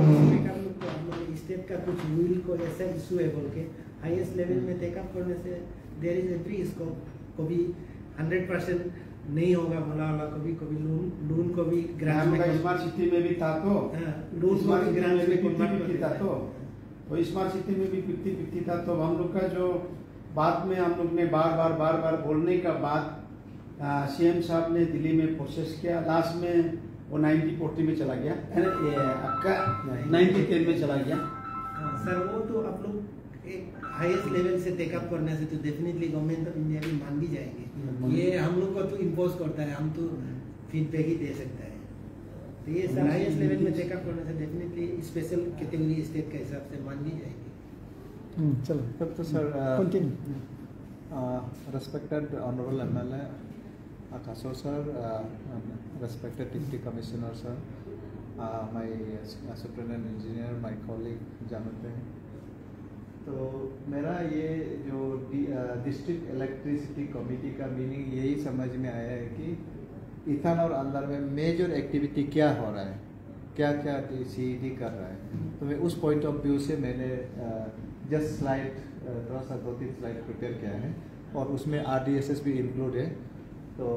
हमारे स्टेट का कुछ रूल को ऐसा इशू है बोल के हाईएस्ट लेवल में टेकअप करने से देयर इज एवरी स्कोप, कभी हंड्रेड परसेंट नहीं होगा बोला वाला, कभी कभी लोन लोन को भी ग्रांट में स्मार्ट सिटी में भी था तो लोन को भी ग्रांट में फिफ्टी था, तो तो स्मार्ट सिटी में भी फिफ्टी फिफ्टी था। तो हम लोग का जो बाद में हम लोग ने बार बार बार बार बोलने का बाद सीएम साहब ने दिल्ली में प्रोसेस किया, लास्ट में वो नाइन्टी फोर्टी में चला गया, आपका नाइन्टी टेन में चला गया। सर वो तो आप लोग एक हाईएस्ट लेवल से टेकअप करने से तो डेफिनेटली गवर्नमेंट ऑफ इंडिया भी मान भी जाएंगे। ये हम लोग को तो इम्पोज करता है, हम तो फीडबैक ही दे सकता है। तो ये सर हाईएस्ट लेवल में टेकअप करने से डेफिनेटली स्पेशल कैटेगरी स्टेट के हिसाब से मान भी जाएगी। चलो तब तो sir continue. Respected honourable MLA Akaso sir, respected Deputy Commissioner sir, my Superintendent Engineer, my colleague Jonathan। तो मेरा ये जो डिस्ट्रिक्ट इलेक्ट्रिसिटी कमेटी का मीनिंग यही समझ में आया है कि इथानॉल अंदर में मेजर एक्टिविटी क्या हो रहा है, क्या क्या सीईडी कर रहा है। तो मैं उस पॉइंट ऑफ व्यू से मैंने जस्ट स्लाइड थोड़ा सा दो तीन स्लाइड प्रिपेयर किया है, और उसमें आरडीएसएस भी इंक्लूड है। तो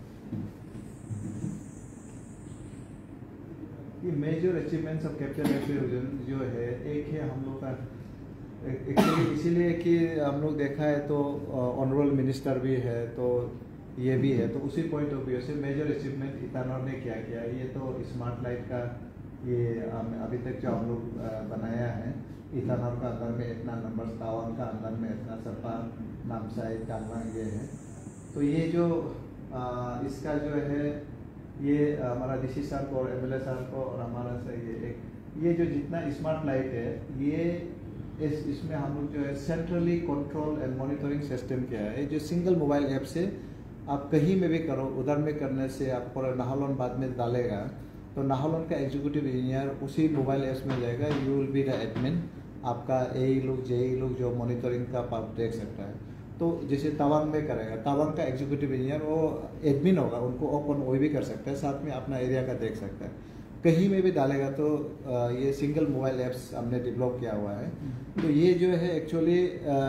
ये major achievements of capital acquisition जो है, एक है हम लोग का एक्चुअली इसीलिए कि हम लोग देखा है तो ऑनरेबल मिनिस्टर भी है, तो ये भी है, तो उसी पॉइंट ऑफ व्यू से मेजर अचीवमेंट इथानॉल ने क्या किया। ये तो स्मार्ट लाइट का ये अभी तक जो हम लोग बनाया है, इथानॉल का अंदर में इतना नंबर, तावान का अंदर में इतना, सपा नामसाई चांगलांग ये है। तो ये जो आ, इसका जो है ये हमारा डीसी साहब को और एमएलए साहब को और हमारा से ये एक ये जो जितना स्मार्ट लाइट है, ये इस इसमें हम लोग जो है centrally control and monitoring system क्या है, जो सिंगल मोबाइल ऐप से आप कहीं में भी करो, उधर में करने से आप पूरा नाहलोन बाद में डालेगा तो नाहलोन का एग्जीक्यूटिव इंजीनियर उसी मोबाइल ऐप्स में जाएगा, you will be the admin, आपका ए लोग जे लोग जो मॉनिटरिंग का पार्ट देख सकता है। तो जैसे तवांग में करेगा, तवांग का एग्जीक्यूटिव इंजीनियर वो एडमिन होगा, उनको ओपन वो भी कर सकता है, साथ में अपना एरिया का देख सकता है। कहीं में भी डालेगा तो ये सिंगल मोबाइल ऐप्स हमने डेवलप किया हुआ है। तो ये जो है एक्चुअली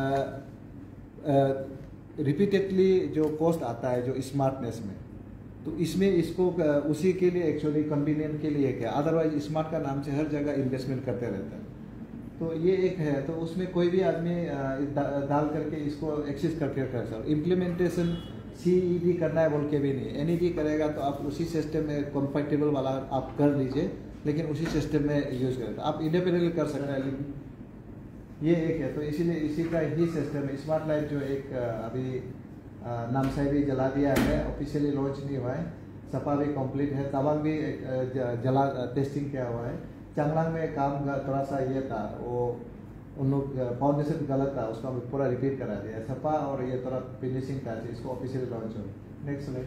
रिपीटेडली जो कॉस्ट आता है जो स्मार्टनेस में, तो इसमें इसको उसी के लिए एक्चुअली कन्वीनियंट के लिए क्या, अदरवाइज स्मार्ट का नाम से हर जगह इन्वेस्टमेंट करते रहता है। तो ये एक है, तो उसमें कोई भी आदमी डाल करके इसको एक्सेस करके कर सकता है। इम्प्लीमेंटेशन सीईडी करना है बोल के भी नहीं, एनईडी करेगा तो आप उसी सिस्टम में कंपैटिबल वाला आप कर लीजिए, लेकिन उसी सिस्टम में यूज करें, आप इंडिपेंडेंटली कर सकते हैं। ये एक है, तो इसीलिए इसी का ही सिस्टम है। स्मार्ट लाइट जो एक अभी नामसाई भी जला दिया है, ऑफिशियली लॉन्च नहीं हुआ है, सपा भी कंप्लीट है, तवांग भी जला टेस्टिंग किया हुआ है, चांगलांग में काम थोड़ा सा ये था, वो उन लोग फाउंडेशन गलत था, उसको हम पूरा रिपीट करा दिया, सपा और ये थोड़ा फिनिशिंग था, इसको ऑफिशियली लॉन्च हो। नेक्स्ट स्लाइड,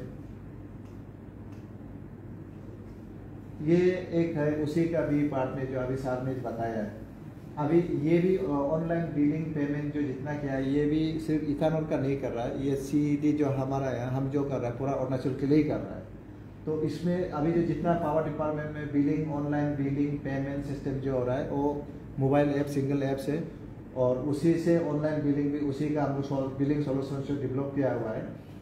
ये एक है उसी का भी पार्ट में जो अभी साहब ने बताया है। अभी ये भी ऑनलाइन बिलिंग पेमेंट जो जितना किया है, ये भी सिर्फ इथानॉल का नहीं कर रहा है, ये सीईडी जो हमारा है हम जो कर रहा है पूरा अरुणाचल के लिए ही कर रहा है। तो इसमें अभी जो जितना पावर डिपार्टमेंट में billing, online billing payment system जो हो रहा है वो मोबाइल ऐप, सिंगल ऐप से, और उसी से ऑनलाइन बिलिंग भी उसी का हम लोग बिलिंग सोल्यूशन से डेवलप किया हुआ है।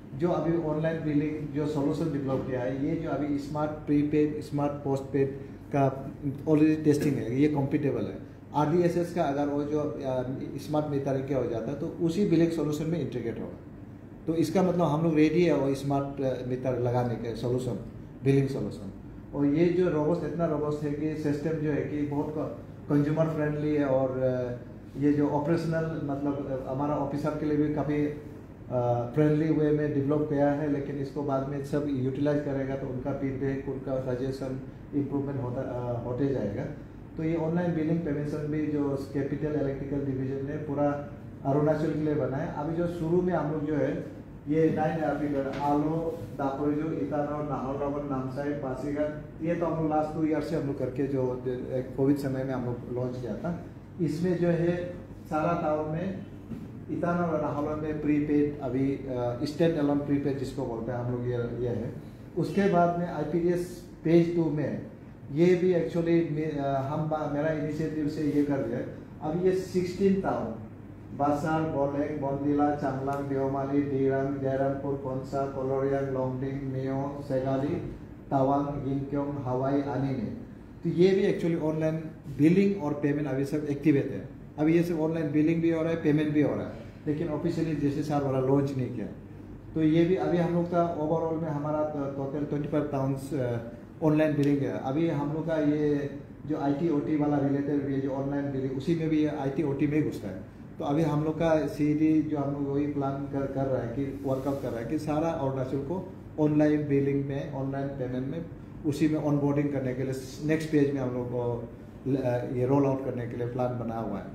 जो अभी ऑनलाइन बिलिंग जो सोल्यूशन डेवलप किया है, ये जो अभी smart prepaid smart postpaid का ऑलरेडी टेस्टिंग है, ये कॉम्पिटेबल है। आरडीएसएस का अगर वो जो स्मार्ट मीटरिंग का हो जाता है तो उसी बिलिंग सोल्यूशन में इंटीग्रेट होगा। तो इसका मतलब हम लोग रेडी है वो स्मार्ट मीटर लगाने के सोल्यूशन, बिलिंग सोल्यूशन। और ये जो रोबस्ट इतना रोबस्ट है कि सिस्टम जो है कि बहुत कंज्यूमर फ्रेंडली है, और ये जो ऑपरेशनल मतलब हमारा ऑफिसर के लिए भी काफ़ी फ्रेंडली वे में डेवलप किया है। लेकिन इसको बाद में सब यूटिलाइज करेगा तो उनका फीडबैक, उनका सजेशन इम्प्रूवमेंट होता होते जाएगा। तो ये ऑनलाइन बिलिंग पेमेंट भी जो कैपिटल इलेक्ट्रिकल डिवीजन ने पूरा अरुणाचल के लिए बनाया। अभी जो शुरू में हम लोग जो है ये नाइन आरपी आलो दापोरिजो इटानगर नाहरलगुन नामसाई पासीघाट, ये तो हम लोग लास्ट टू ईयर से हम लोग करके जो कोविड समय में हम लोग लॉन्च किया था। इसमें जो है सारा टाउन में इटानगर और नाहरलगुन में प्रीपेड अभी स्टैंड अलोन प्रीपेड जिसको बोलते हैं हम लोग, ये ये है। उसके बाद में आईपीडीएस पेज टू में ये भी एक्चुअली हम मेरा इनिशिएटिव से ये कर दिया। अब ये सिक्सटीन टाउन बासार, बोलेंग, बोंदिला, चांगलांग, देओमाली, दिरांग, जयरामपुर, कोनसा, कोलोरियांग, लोंगडिंग, मियो, सेगाली, तावांग, यिंक्योंग, हवाई, आनीने, तो ये भी एक्चुअली ऑनलाइन बिलिंग और पेमेंट अभी सब एक्टिवेट है। अभी ये सब ऑनलाइन बिलिंग भी हो रहा है, पेमेंट भी हो रहा है, लेकिन ऑफिशियली जैसे साल वाला लॉन्च नहीं किया। तो ये भी अभी हम लोग का ओवरऑल में हमारा total twenty five towns online billing है। अभी हम लोग का ये जो आई टी ओ टी वाला रिलेटेड ये जो ऑनलाइन बिलिंग उसी में भी आई टी ओ टी में ही घुसता है। तो अभी हम लोग का सी डी जो हम लोग वही प्लान कर कर रहा है कि वर्कआउट कर रहा है कि सारा अरुणाचल को ऑनलाइन बिलिंग में, ऑनलाइन पेमेंट में, उसी में ऑनबोर्डिंग करने के लिए नेक्स्ट पेज में हम लोग को ये रोल आउट करने के लिए प्लान बना हुआ है।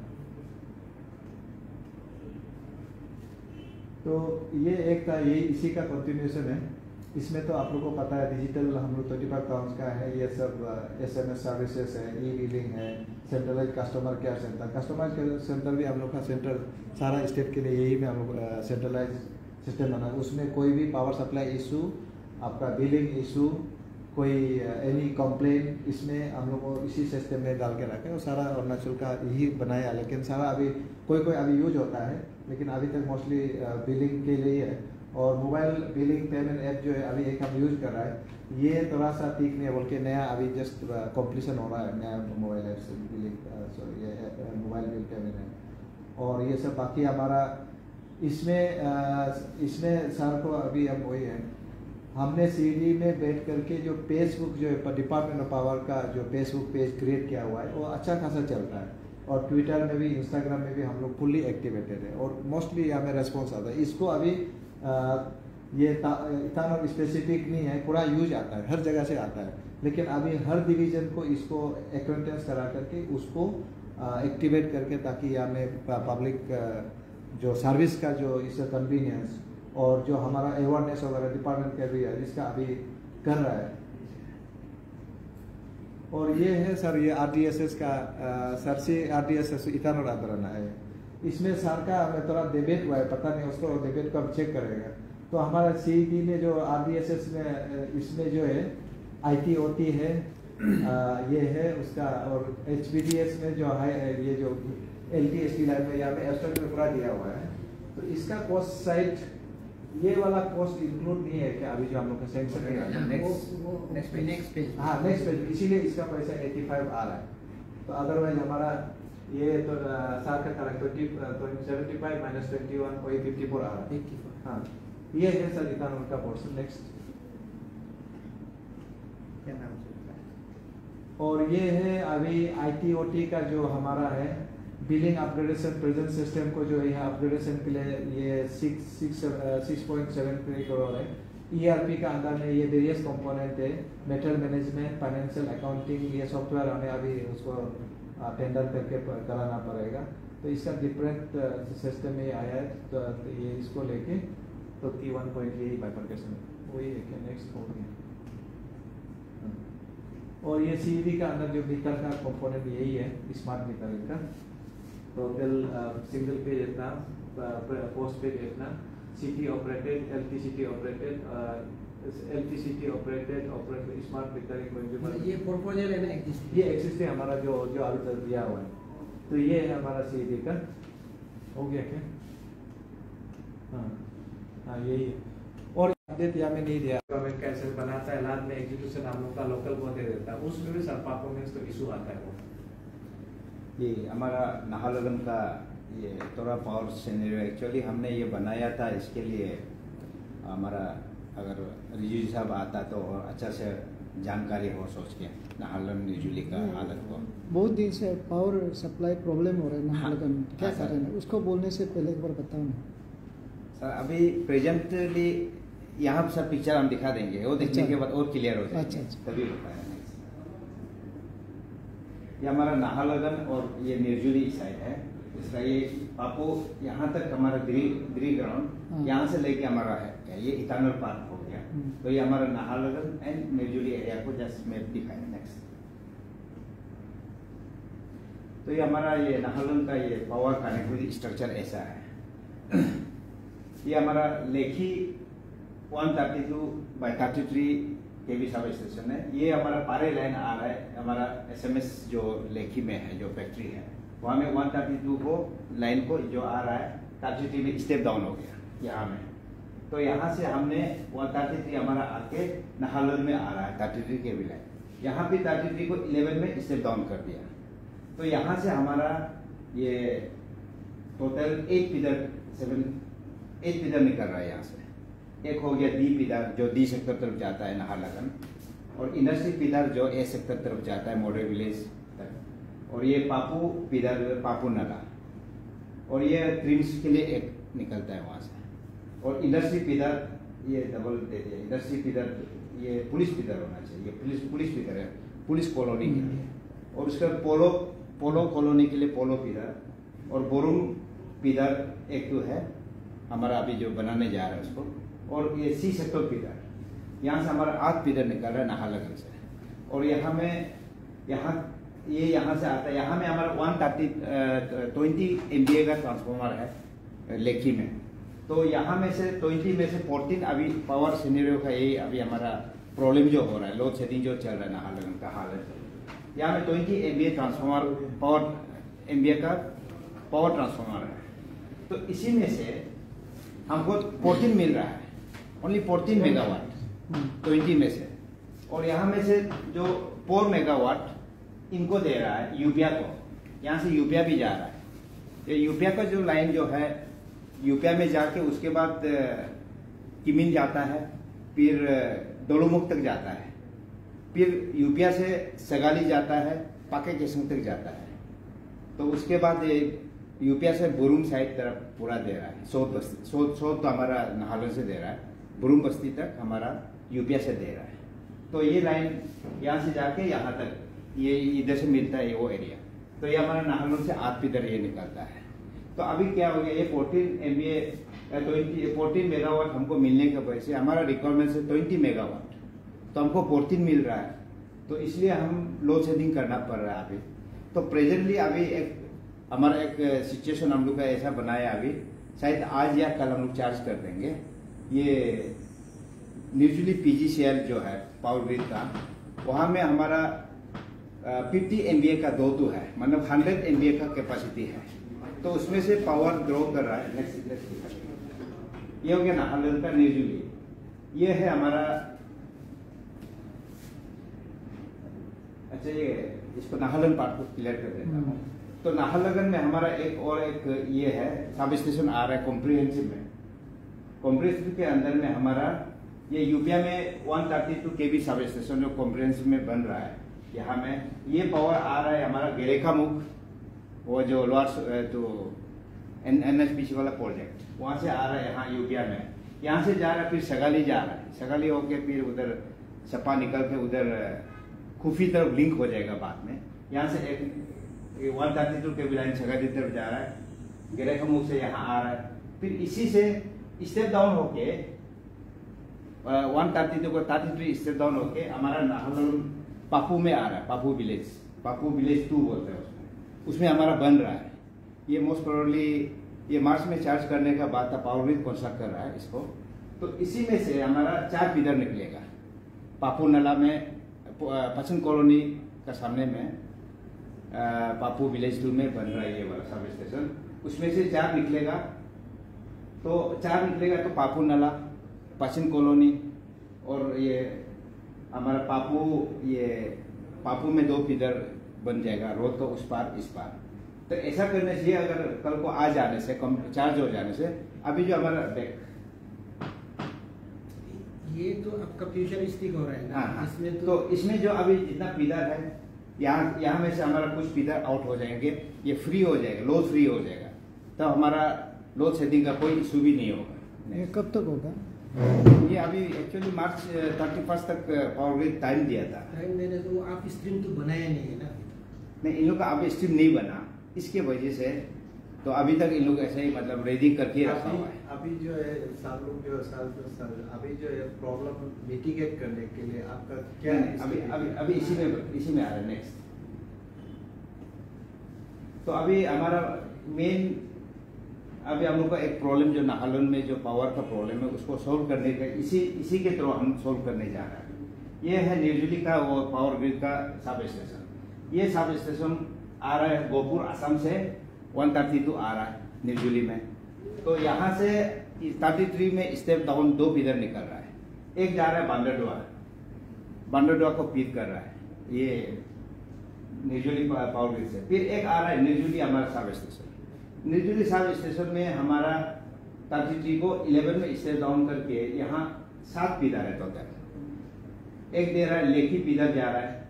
तो ये एक था, ये इसी का कंटिन्यूएशन है। इसमें तो आप लोगों को पता है डिजिटल हम लोग ट्वेंटी फाइव टाउन्स का है, ये सब एस एम एस सर्विसेज है, ई बिलिंग है, centralize customer care centre, customer care centre भी हम लोग का सेंटर सारा स्टेट के लिए यही में हम लोग सेंट्रलाइज सिस्टम बना है। उसमें कोई भी पावर सप्लाई इशू, आपका बिलिंग इशू, कोई एनी कंप्लेन, इसमें हम लोग को इसी सिस्टम में डाल के रखा है। और सारा अरुणाचल का यही बनाया, लेकिन सारा अभी कोई कोई अभी यूज होता है, लेकिन अभी तक मोस्टली बिलिंग के लिए है। और मोबाइल बिलिंग पेमेंट ऐप जो है अभी एक हम यूज कर रहा है, ये थोड़ा सा ठीक नहीं है बोल के नया अभी जस्ट कॉम्प्लीसन हो रहा है नया मोबाइल ऐप से बिलिंग, सॉरी ये मोबाइल बिल पेमेंट है। और ये सब बाकी हमारा इसमें इसमें सर को अभी हम वही है, हमने सी डी में बैठ करके जो फेसबुक जो है डिपार्टमेंट ऑफ पावर का जो फेसबुक पेज क्रिएट किया हुआ है वो अच्छा खासा चल रहा है। और ट्विटर में भी, इंस्टाग्राम में भी हम लोग फुल्ली एक्टिवेटेड है और मोस्टली हमें रेस्पॉन्स आता है। इसको अभी आ, ये इतना स्पेसिफिक नहीं है, पूरा यूज आता है, हर जगह से आता है, लेकिन अभी हर डिवीजन को इसको एक्वेंटेंस करा करके उसको एक्टिवेट करके, ताकि हमें पब्लिक जो सर्विस का जो इसका कन्वीनियंस और जो हमारा अवेयरनेस वगैरह डिपार्टमेंट का भी है जिसका अभी कर रहा है। और ये है सर ये आर डी एस एस का आ, सर से R D S S Itanagar आदरण है। इसमें सर का हमें थोड़ा डिबेट हुआ है, पता नहीं उसको डिबेट को हम चेक करेगा। तो हमारा सी डी में जो आर डी एस एस में इसमें जो है आई टी ओ टी है, आ, ये है उसका। और एच बी डी एस में जो है ये जो L T S T line में यहाँ पे एब्स्ट्रैक्ट में पूरा दिया हुआ है। तो इसका कॉस्ट साइड ये वाला कॉस्ट इंक्लूड नहीं है क्या अभी जो हम लोग का सेंक्शन है नेक्स्ट नेक्स्ट पेज, हाँ नेक्स्ट पेज, इसीलिए इसका पैसा पचासी आ रहा है। तो अदरवाइज हमारा ये तो सार का correct twenty seventy five minus twenty one वही फिफ्टी फोर आ रहा है। हाँ ये है सर इटानगर का पोर्शन। नेक्स्ट क्या नाम से? और ये है अभी आई टी ओ टी का जो हमारा है बिलिंग अपग्रेडेशन प्रेजेंट सिस्टम को जो है अपग्रेडेशन के लिए ये six six six point seven three crore है। ई आर पी का अंदर में ये वेरियस कंपोनेंट है, मेटल मैनेजमेंट, फाइनेंशियल अकाउंटिंग, ये सॉफ्टवेयर हमें अभी उसको टेंडर करके कराना पड़ेगा। तो इसका डिफरेंट सिस्टम में आया है। तो ये इसको लेके तो टी वन पॉइंट यही बाइफर्केशन वही है क्या नेक्स्ट हो गया। और ये सी डी का अंदर जो मीटर का कंपोनेंट यही है, स्मार्ट मीटर का। टोटल सिंगल पेज इतना, पोस्ट पेज इतना, city operated, LTCT operated, LTCT operated, operated smart metering consumer, ये पोर्टफोलियो में एग्जिस्ट ये एक्सिस्ट है हमारा जो जो अभी तक दिया हुआ है। तो ये है हमारा सीडी का, हो गया क्या? हाँ हाँ यही है। अपडेट यहाँ में नहीं दिया। गवर्नमेंट कैसे बनाता है, बाद में एग्जीक्यूशन हम लोग का लोकल को दे देता है, उसमें भी सर परफॉर्मेंस तो इशू आता है वो। ये हमारा नाहरलगुन का ये तोरा पावर सिनेरियो एक्चुअली हमने ये बनाया था इसके लिए, हमारा अगर रिजू साहब आता तो और अच्छा से जानकारी हो सोच के नाहरलगुन बिजली का हालत को। बहुत दिन से पावर सप्लाई प्रॉब्लम हो रहा है नाहरलगुन में, क्या हाँ, कारण है उसको बोलने से पहले एक बार बताओ ना सर। अभी प्रेजेंटली यहाँ सब पिक्चर हम दिखा देंगे, वो देखने अच्छा। के बाद और क्लियर हो जाएगा, अच्छा, अच्छा। तभी बताया। ये हमारा नाहरलगुन और ये निर्जुली साइड है, इसका ये पापो यहाँ तक हमारा ग्री ग्री हाँ। ग्राउंड यहाँ से लेके हमारा है ये इथानल पार्क हो गया। हम्म। तो ये हमारा नाहरलगुन एंड निर्जुली एरिया को जस्ट मैप दिखाया नेक्स्ट। तो ये हमारा ये नाहरलगुन का ये पावर कनेक्टिविटी स्ट्रक्चर ऐसा है। ये हमारा Lekhi one thirty two by thirty three K B sub station है। ये हमारा पारे लाइन आ रहा है, हमारा एसएमएस जो लेखी में है जो फैक्ट्री है वहाँ में वन थर्टी टू को लाइन को जो आ रहा है थर्टी थ्री में स्टेप डाउन हो गया यहाँ में। तो यहाँ से हमने वन थर्टी थ्री हमारा आके नाहरलगुन में आ रहा है thirty three K B line, यहाँ पे थर्टी थ्री को इलेवन में स्टेप डाउन कर दिया। तो यहाँ से हमारा ये total eight pillar seven eight pillar निकल रहा है यहाँ से। एक हो गया डी पिलर जो डी सेक्टर तरफ जाता है नाहरलगुन, और इंडस्ट्री पिलर जो ए सेक्टर तरफ जाता है मॉडल विलेज तक, और ये पापू पिलर पापू नाला, और ये ट्रिम्स के लिए एक निकलता है वहाँ से। और इंडस्ट्री पिलर ये डबल दे दिया, इंडस्ट्री पिलर ये पुलिस पिलर होना चाहिए, पुलिस पुलिस पिलर है पुलिस कॉलोनी के लिए। और उसका पोलो पोलो कॉलोनी के लिए पोलो पिलर, और बोरुम पिलर एक तो है हमारा अभी जो बनाने जा रहा है उसको, और ये सी सेक्टर पिलर यहाँ से हमारा आठ पिलर निकल रहा है नाहरलगुन से। और यहाँ में यहाँ ये यहाँ से आता है, यहाँ में हमारा one thirty twenty M B A का ट्रांसफॉर्मर है लेखी में। तो यहाँ में से ट्वेंटी में से फोर्टीन अभी पावर सिनेरियो का यही अभी हमारा प्रॉब्लम जो हो रहा है, लोड शेडिंग जो चल रहा है नाहरलगुन का हालत। यहाँ में twenty M B A transformer power M B A का पावर ट्रांसफॉर्मर है। तो इसी में से हमको फोर्टीन मिल रहा है, ओनली फोर्टीन मेगावाट ट्वेंटी में से। और यहाँ में से जो फोर मेगावाट इनको दे रहा है यूपिया को, यहाँ से यूपिया भी जा रहा है। ये यूपिया का जो लाइन जो है यूपिया में जाके उसके बाद किमिन जाता है, फिर डोलोमुख तक जाता है, फिर यूपिया से सगाली जाता है, पाके केसंग तक जाता है। तो उसके बाद ये यूपिया से बुरुम साइड तरफ पूरा दे रहा है, सौद बस्ती सौद सौद तो हमारा नाहरलगुन से दे रहा है, बुरुम बस्ती तक हमारा यूपिया से दे रहा है। तो ये लाइन यहाँ से जाके यहाँ तक ये इधर से मिलता है ये वो एरिया। तो ये हमारा नाहरलगुन से आठ पिलर ये निकलता है। तो अभी क्या हो गया, ये fourteen M B A twenty fourteen megawatt हमको मिलने के वजह से हमारा रिक्वायरमेंट से ट्वेंटी मेगावाट, तो हमको फोर्टीन मिल रहा है। तो इसलिए हम लोड शेडिंग करना पड़ रहा है अभी। तो प्रेजेंटली अभी एक हमारा एक सिचुएशन हम लोग का ऐसा बनाया अभी, शायद आज या कल हम लोग चार्ज कर देंगे। ये निर्जुली पीजीसीएल जो है पावर ग्रिड का, वहाँ में हमारा फिफ्टी एम बी ए का दो तो है, मतलब हंड्रेड एम बी ए का कैपेसिटी है। तो उसमें से पावर ग्रो कर रहा है। नेक्स्ट नेक्स्ट ये हो गया नाहरलगुन का निर्जुली। ये है हमारा, अच्छा ये इसको नाहरलगुन पार्ट को क्लियर कर देता हूँ। तो नाहरलगुन में हमारा एक और एक ये है सब स्टेशन आ रहा है कॉम्प्रिहेंसिव में। कॉम्प्रिहेंसिव के अंदर में हमारा ये यूपिया में one thirty two K B sub station जो कॉम्प्रिहेंसिव में बन रहा है, यहाँ में ये पावर आ रहा है हमारा गेरेखा मुख, वो जो लोअर तो N N H P C वाला प्रोजेक्ट वहाँ से आ रहा है यहाँ यूपिया में। यहाँ से जा रहा है फिर सगाली जा रहा है, सगाली होके फिर उधर सपा निकल के उधर खुफी तरफ लिंक हो जाएगा बाद में। यहाँ से एक one thirty two K B line Sagalee तरफ जा रहा है, गेरेखा मुख से यहाँ आ रहा है, फिर इसी से स्टेप डाउन होके वन थर्टी टू को थर्टी थ्री स्टेप डाउन होके हमारा नाहरलगुन पापू में आ रहा है, Papu village, Papu village two बोलते हैं उसमें, उसमें हमारा बन रहा है। ये मोस्ट प्रोबेबली ये मार्च में चार्ज करने का बाद था, पावर ग्रिड कंस्ट्रक्ट कर रहा है इसको। तो इसी में से हमारा चार पिलर निकलेगा, पापू नाला में पश्चिम कॉलोनी का सामने में पापू विलेज टू में बन रहा है ये वाला सब स्टेशन, उसमें से चार निकलेगा। तो चार निकलेगा तो पापू नाला पश्चिम कॉलोनी और ये हमारा पापू ये पापू में दो फीडर बन जाएगा, रोड का उस पार इस पार। तो ऐसा करने से अगर कल को आ जाने से कम चार्ज हो जाने से अभी जो हमारा बैक ये तो आपका फ्यूचरिस्टिक हो रहा है ना। हाँ हाँ इसमें तो, तो इसमें जो अभी जितना फीडर है यहाँ यहाँ में से हमारा कुछ फीडर आउट हो जाएंगे, ये फ्री हो जाएगा, लोड फ्री हो जाएगा, तो हमारा लोड शेडिंग का कोई इशू भी नहीं होगा। ये कब तक होगा? ये अभी एक्चुअली मार्च थर्टी फर्स्ट तक पावर ग्रिड टाइम दिया था। टाइम देने तो आप स्ट्रीम तो बनाया नहीं है ना। नहीं, इन लोग का अभी स्ट्रीम नहीं बना, इसके वजह से तो अभी तक इन लोग ऐसे ही मतलब रेडी करके रखा हुआ है। अभी जो है साल लोग जो साल दो साल अभी जो है प्रॉब्लम मिटिगेट करने के लिए आपका क्या नहीं, अभी अभी अभी इसी में इसी में आ रहा है नेक्स्ट। तो अभी हमारा मेन अभी हम लोग का एक प्रॉब्लम जो नाहलन में जो पावर का प्रॉब्लम है उसको सोल्व करने का इसी इसी के थ्रू हम सोल्व करने जा रहे हैं। ये है निर्जुली का वो पावर ग्रिड का सब स्टेशन। ये सब स्टेशन आ रहा है गोपुर असम से एक सौ बत्तीस आ रहा है निर्जुली में। तो यहाँ से तैंतीस में स्टेप डाउन दो फीडर निकल रहा है, एक जा रहा है बांडरडुआ, बांडरडुआ को फीड कर रहा है ये निर्जुली पावर ग्रिड से। फिर एक आ रहा है निर्जुली हमारा sub station. Nirjuli sub station में हमारा तैंतीस को ग्यारह में स्टेप डाउन करके यहाँ सात फीडर है टोटल। एक दे रहा है लेखी फीडर जा रहा है,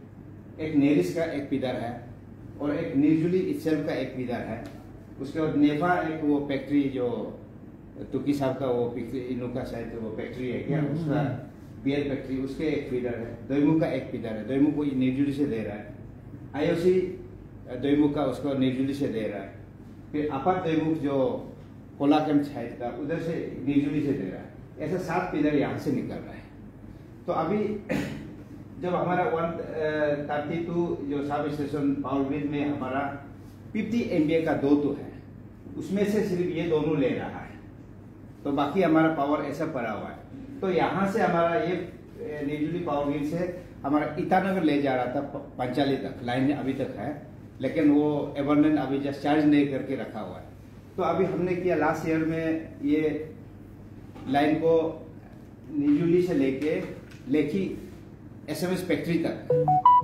एक नेरिस का एक फीडर है और एक निर्जुली इटसेल्फ का एक फीडर है। उसके बाद नेफा एक वो फैक्ट्री जो तुकी साहब का वो इनू का शायद वो फैक्ट्री है क्या, उसका बियर फैक्ट्री, उसके एक फीडर है। दोईमुख का एक फीडर है, दोईमुख को निर्जुली से दे रहा है। आईओसी दोईमुख का उसको निर्जुली से दे रहा है। फिर अपर दोईमुख जो कोलाकम साइड का उधर से निर्जुली से दे रहा है। ऐसा सात फीडर यहाँ से निकल रहा है। तो अभी जब हमारा वन थर्टी टू जो सब स्टेशन पावर ग्रिड में हमारा फिफ्टी एमबीए का दो तो है, उसमें से सिर्फ ये दोनों ले रहा है, तो बाकी हमारा पावर ऐसा पड़ा हुआ है। तो यहाँ से हमारा ये निर्जुली पावर ग्रिड से हमारा ईटानगर ले जा रहा था पंचाली तक, लाइन अभी तक है, लेकिन वो एबंडन अभी जस्ट चार्ज नहीं करके रखा हुआ है। तो अभी हमने किया लास्ट ईयर में ये लाइन को निर्जुली से लेके लेखी एसएमएस फैक्ट्री तक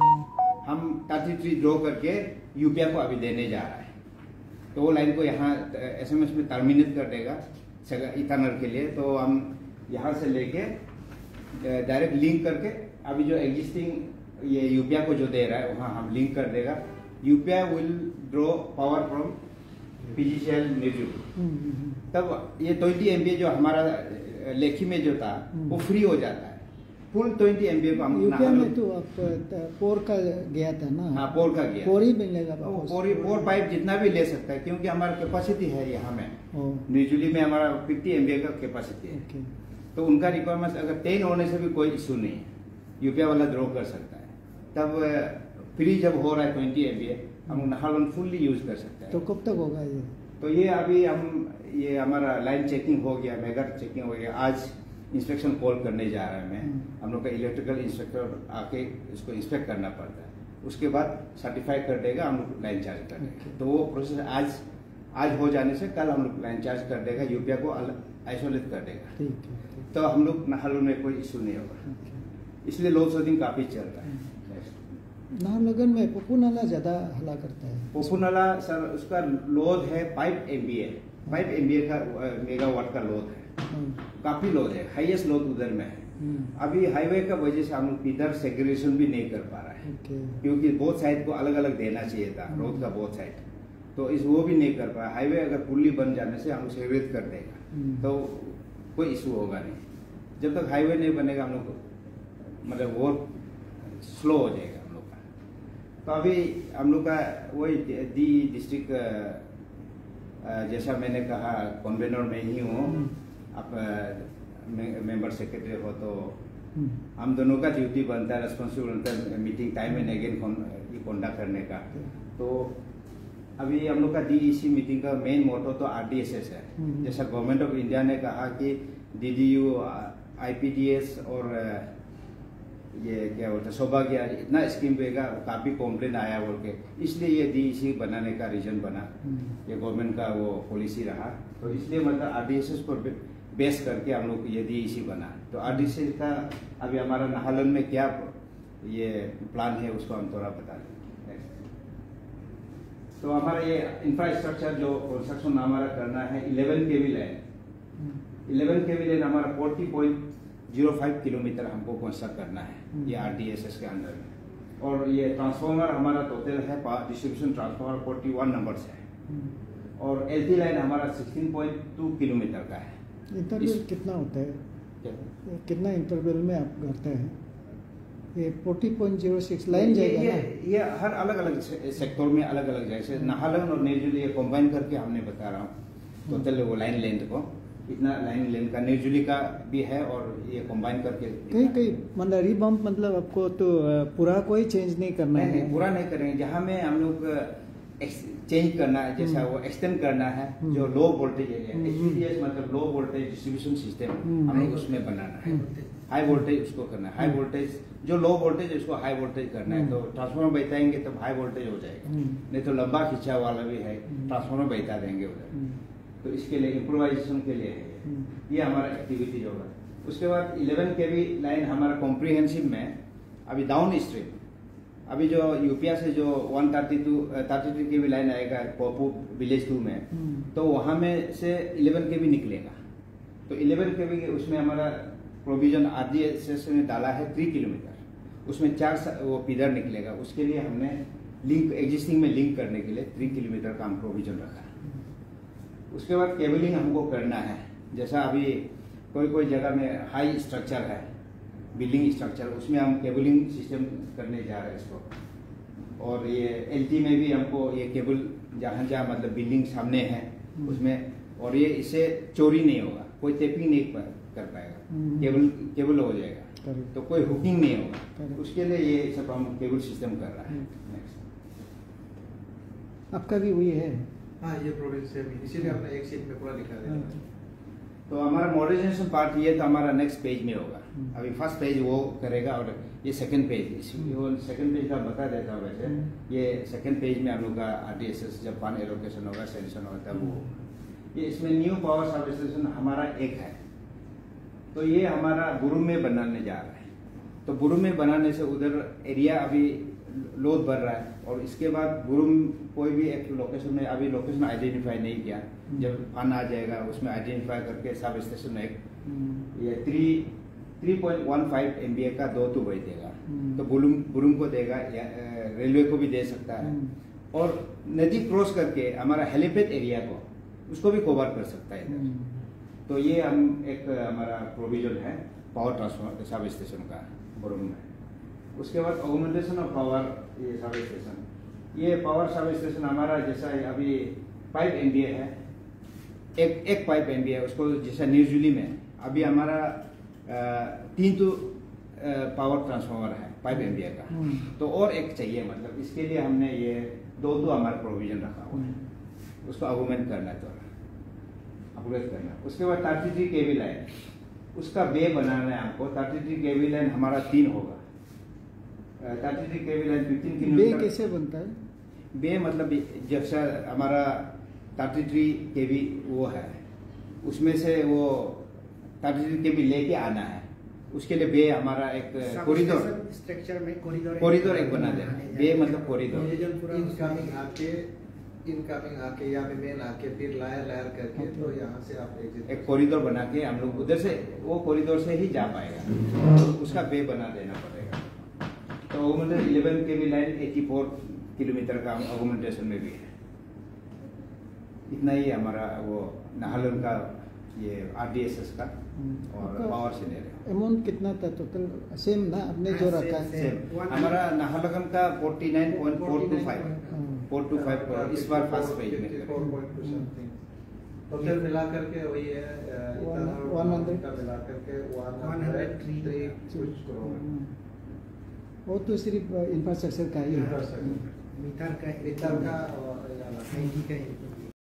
हम तैंतीस ड्रॉ करके यूपीआई को अभी देने जा रहा है। तो वो लाइन को यहाँ एसएमएस में टर्मिनेट कर देगा ईटानगर के लिए। तो हम यहाँ से लेके डायरेक्ट लिंक करके अभी जो एग्जिस्टिंग ये यूपीआई को जो दे रहा है वहाँ हम लिंक कर देगा। Yupia will draw power from PGCL Nirjuli. तब ये ट्वेंटी एमबीए जो हमारा लेखी में जो था वो फ्री हो जाता है। फुल ट्वेंटी एमबीए को हम यूपीआई में तो आप पोर का गया था ना। हाँ, पोर का गया, पोर ही मिलेगा, पोर पोर पाइप जितना भी ले सकता है, क्योंकि हमारा कैपेसिटी है यहाँ में निर्जुली में हमारा फिफ्टी एमबीए का कैपेसिटी है। okay. तो उनका रिक्वायरमेंट अगर टेन होने से भी कोई इशू नहीं है, यूपीआई वाला ड्रॉ कर सकता है। तब फ्री जब हो रहा है ट्वेंटी एमबीए हम नाहरलगुन फुल्ली यूज कर सकते हैं। तो कब तक होगा ये? तो ये अभी हम ये हमारा लाइन चेकिंग हो गया, मेगा चेकिंग हो गया। आज इंस्पेक्शन कॉल करने जा रहा है मैं, हम लोग का इलेक्ट्रिकल इंस्पेक्टर आके इसको इंस्पेक्ट करना पड़ता है, उसके बाद सर्टिफाई कर देगा, हम लोग लाइन चार्ज कर देंगे। तो वो प्रोसेस आज आज हो जाने से कल हम लोग लाइन चार्ज कर देगा, यूपीआई को आइसोलेट कर देगा। तो हम लोग नाहरलगुन में कोई इशू नहीं होगा, इसलिए लोड शेडिंग काफी चल रहा है। नाहरलगुन में पोपू नाला ज्यादा हला करता है। पोपू नाला सर उसका लोड है फाइव एमबीए, फाइव एमबीए का मेगावाट का लोड है, काफी लोड है, हाईएस्ट लोड उधर में है। अभी हाईवे का वजह से हम लोग इधर सेग्रीगेशन भी नहीं कर पा रहे हैं, क्योंकि बोथ साइड को अलग अलग देना चाहिए था, रोड का बोथ साइड, तो इस वो भी नहीं कर पाया। हाईवे अगर पुली बन जाने से हम लोग सेग्रीगेट कर देगा तो कोई इशू होगा नहीं। जब तक हाईवे नहीं बनेगा हम लोग मतलब वो स्लो हो जाएगा हम लोग का। तो अभी हम लोग का वही दी डिस्ट्रिक्ट जैसा मैंने कहा कन्वेनर में ही हूँ, आप मेंबर सेक्रेटरी हो, तो हम दोनों का ड्यूटी बनता है, रेस्पॉन्सिबल बनता है meeting time and again conduct करने का। तो अभी हम लोग का डीईसी मीटिंग का मेन मोटो तो आरडीएसएस है। जैसा गवर्नमेंट ऑफ इंडिया ने कहा कि डीडीयू, आईपीडीएस और ये क्या बोलते हैं सौभाग्य इतना स्कीम देगा, काफी कॉम्प्लेन आया बोल के, इसलिए ये डीईसी बनाने का रीजन बना, ये गवर्नमेंट का वो पॉलिसी रहा। तो इसलिए मतलब आरडीएसएस पर बेस करके हम लोग ये डी ई सी बना। तो आर डी सी का अभी हमारा नाहरलगुन में क्या ये प्लान है उसको हम थोड़ा बता दें। तो हमारा ये इंफ्रास्ट्रक्चर जो कंस्ट्रक्शन हमारा करना है eleven K V line eleven K V line हमारा forty point zero five kilometre हमको कंस्ट्रक्ट करना है ये आर डी एस एस के अंदर में। और ये ट्रांसफार्मर हमारा टोटल है distribution transformer forty one number से है। और एल टी लाइन हमारा सिक्सटीन पॉइंट टू किलोमीटर का है। इंटरवल कितना होता है, क्या? कितना इंटरवल में आप करते हैं? ये forty point zero six line ये, जाएगा ये, ना? ये हर अलग अलग सेक्टर में अलग अलग जैसे नाहरलगुन और निर्जुली ये कंबाइन करके हमने बता रहा हूँ टोटल वो लाइन लेंथ को इतना लाइन लेंथ का निर्जुली का भी है और ये कंबाइन करके कहीं कहीं मतलब रिबम्प मतलब आपको तो पूरा कोई चेंज नहीं करना नहीं, है? नहीं, पूरा नहीं करेंगे। जहाँ में हम लोग चेंज करना है जैसा वो एक्सटेंड करना है जो low voltage area H V D S मतलब लो वोल्टेज डिस्ट्रीब्यूशन सिस्टम हम लोग उसमें बनाना है। हाई वोल्टेज उसको करना है, हाई वोल्टेज जो लो वोल्टेज उसको हाई वोल्टेज करना है। तो ट्रांसफार्मर बैठाएंगे तब हाई वोल्टेज हो जाएगा, नहीं तो लंबा खिंचा वाला भी है ट्रांसफार्मर बैठा देंगे उधर। तो इसके लिए इम्प्रोवाइजेशन के लिए है ये हमारा एक्टिविटी होगा। उसके बाद इलेवन के वी लाइन हमारा कॉम्प्रिहेंसिव में अभी डाउन स्ट्रीम अभी जो यूपीआ से जो one thirty two thirty three K V line आएगा पोपू विलेज टू में तो वहाँ में से इलेवन के वी निकलेगा। तो इलेवन के वी उसमें हमारा provision R D S S में डाला है थ्री किलोमीटर उसमें चार वो पिलर निकलेगा। उसके लिए हमने लिंक एग्जिस्टिंग में लिंक करने के लिए थ्री किलोमीटर का हम प्रोविजन रखा है। उसके बाद केबलिंग हमको करना है जैसा अभी कोई कोई जगह में हाई स्ट्रक्चर है बिल्डिंग स्ट्रक्चर उसमें हम केबलिंग सिस्टम करने जा रहे हैं इसको। और ये एलटी में भी हमको ये केबल जहाँ जहाँ मतलब बिल्डिंग सामने है उसमें और ये इससे चोरी नहीं होगा, कोई टेपिंग नहीं कर पाएगा, केबल केबल हो जाएगा तो कोई हुकिंग नहीं होगा। उसके लिए ये सब हम केबल सिस्टम कर रहा है। आपका भी वही है? हाँ ये प्रोविंस है इसीलिए हमने एक सीट में पूरा दिखा दिया। तो हमारा मॉडर्नाइजेशन पार्ट ये तो हमारा नेक्स्ट पेज में होगा। अभी फर्स्ट पेज वो करेगा और ये सेकंड पेज वो सेकंड पेज का बता देता हूँ। वैसे ये सेकंड पेज में हम लोग का आरडीएसएस जब फंड एलोकेशन होगा सैंक्शन होगा तब वो ये इसमें न्यू पावर सब स्टेशन हमारा एक है। तो ये हमारा बुरुम में बनाने जा रहा है। तो बुरुम में बनाने से उधर एरिया अभी लोड बढ़ रहा है और इसके बाद बुरुम कोई भी एक लोकेशन में अभी लोकेशन आइडेंटिफाई नहीं किया। जब फंड आ जाएगा उसमें आइडेंटिफाई करके सब स्टेशन एक ये three three point one five M B A का दो तो वही देगा। तो बुरुम बुरुम को देगा या रेलवे को भी दे सकता है और नदी क्रॉस करके हमारा हेलीपैड एरिया को उसको भी कवर कर सकता है इधर। तो ये हम एक हमारा प्रोविजन है पावर ट्रांसफर सब स्टेशन का बुरुम में। उसके बाद ऑगमेंटेशन ऑफ पावर ये सब स्टेशन ये पावर सब स्टेशन हमारा जैसा अभी पाइप एम बी ए है एक एक पाइप एम बी ए उसको जैसा निर्जुली में अभी हमारा आ, तीन तो पावर ट्रांसफार्मर है पाइप एम बी ए का तो और एक चाहिए मतलब इसके लिए हमने ये दो तो हमारा प्रोविजन रखा हुआ है उसको ऑगमेंट करना है थोड़ा अपग्रेड करना। उसके बाद thirty three K V line उसका बे बनाना है हमको। Thirty three K V line हमारा तीन होगा। Thirty three K V line fifteen kilometre. Bay कैसे बनता है? बे मतलब जैसा हमारा थर्टी थ्री के वी वो है उसमें से वो थर्टी थ्री के वी लेके आना है। उसके लिए बे हमारा एक कॉरिडोर स्ट्रक्चर में कॉरिडोर कॉरिडोर एक बना देना। बे मतलब कॉरिडोर इनकमिंग आके इनकमिंग आके यहाँ पे मेन आके फिर लायर लायर करके तो यहाँ से आप एग्जिट एक कॉरिडोर बना के हम लोग उधर से वो कॉरिडोर से ही जा पाएगा। तो उसका बे बना देना पड़ेगा। तो augmentation eleven K V line eighty four kilometre का ऑगमेंटेशन में भी है। इतना ही हमारा वो नाहरलगुन का ये आरडीएसएस का और पावर सिनेरियो। अमाउंट कितना था टोटल? सेम ना आपने जो रखा है? सेम हमारा नाहरलगुन का forty nine point four two five four two five इस बार फर्स्ट पेज में टोटल मिला करके वही है वन हंड्रेड का मिला करके वन हंड्रेड थ्री कुछ करोड़। वो तो सिर्फ इंफ्रास्ट्रक्चर का ही है। मीटर का मीटर का और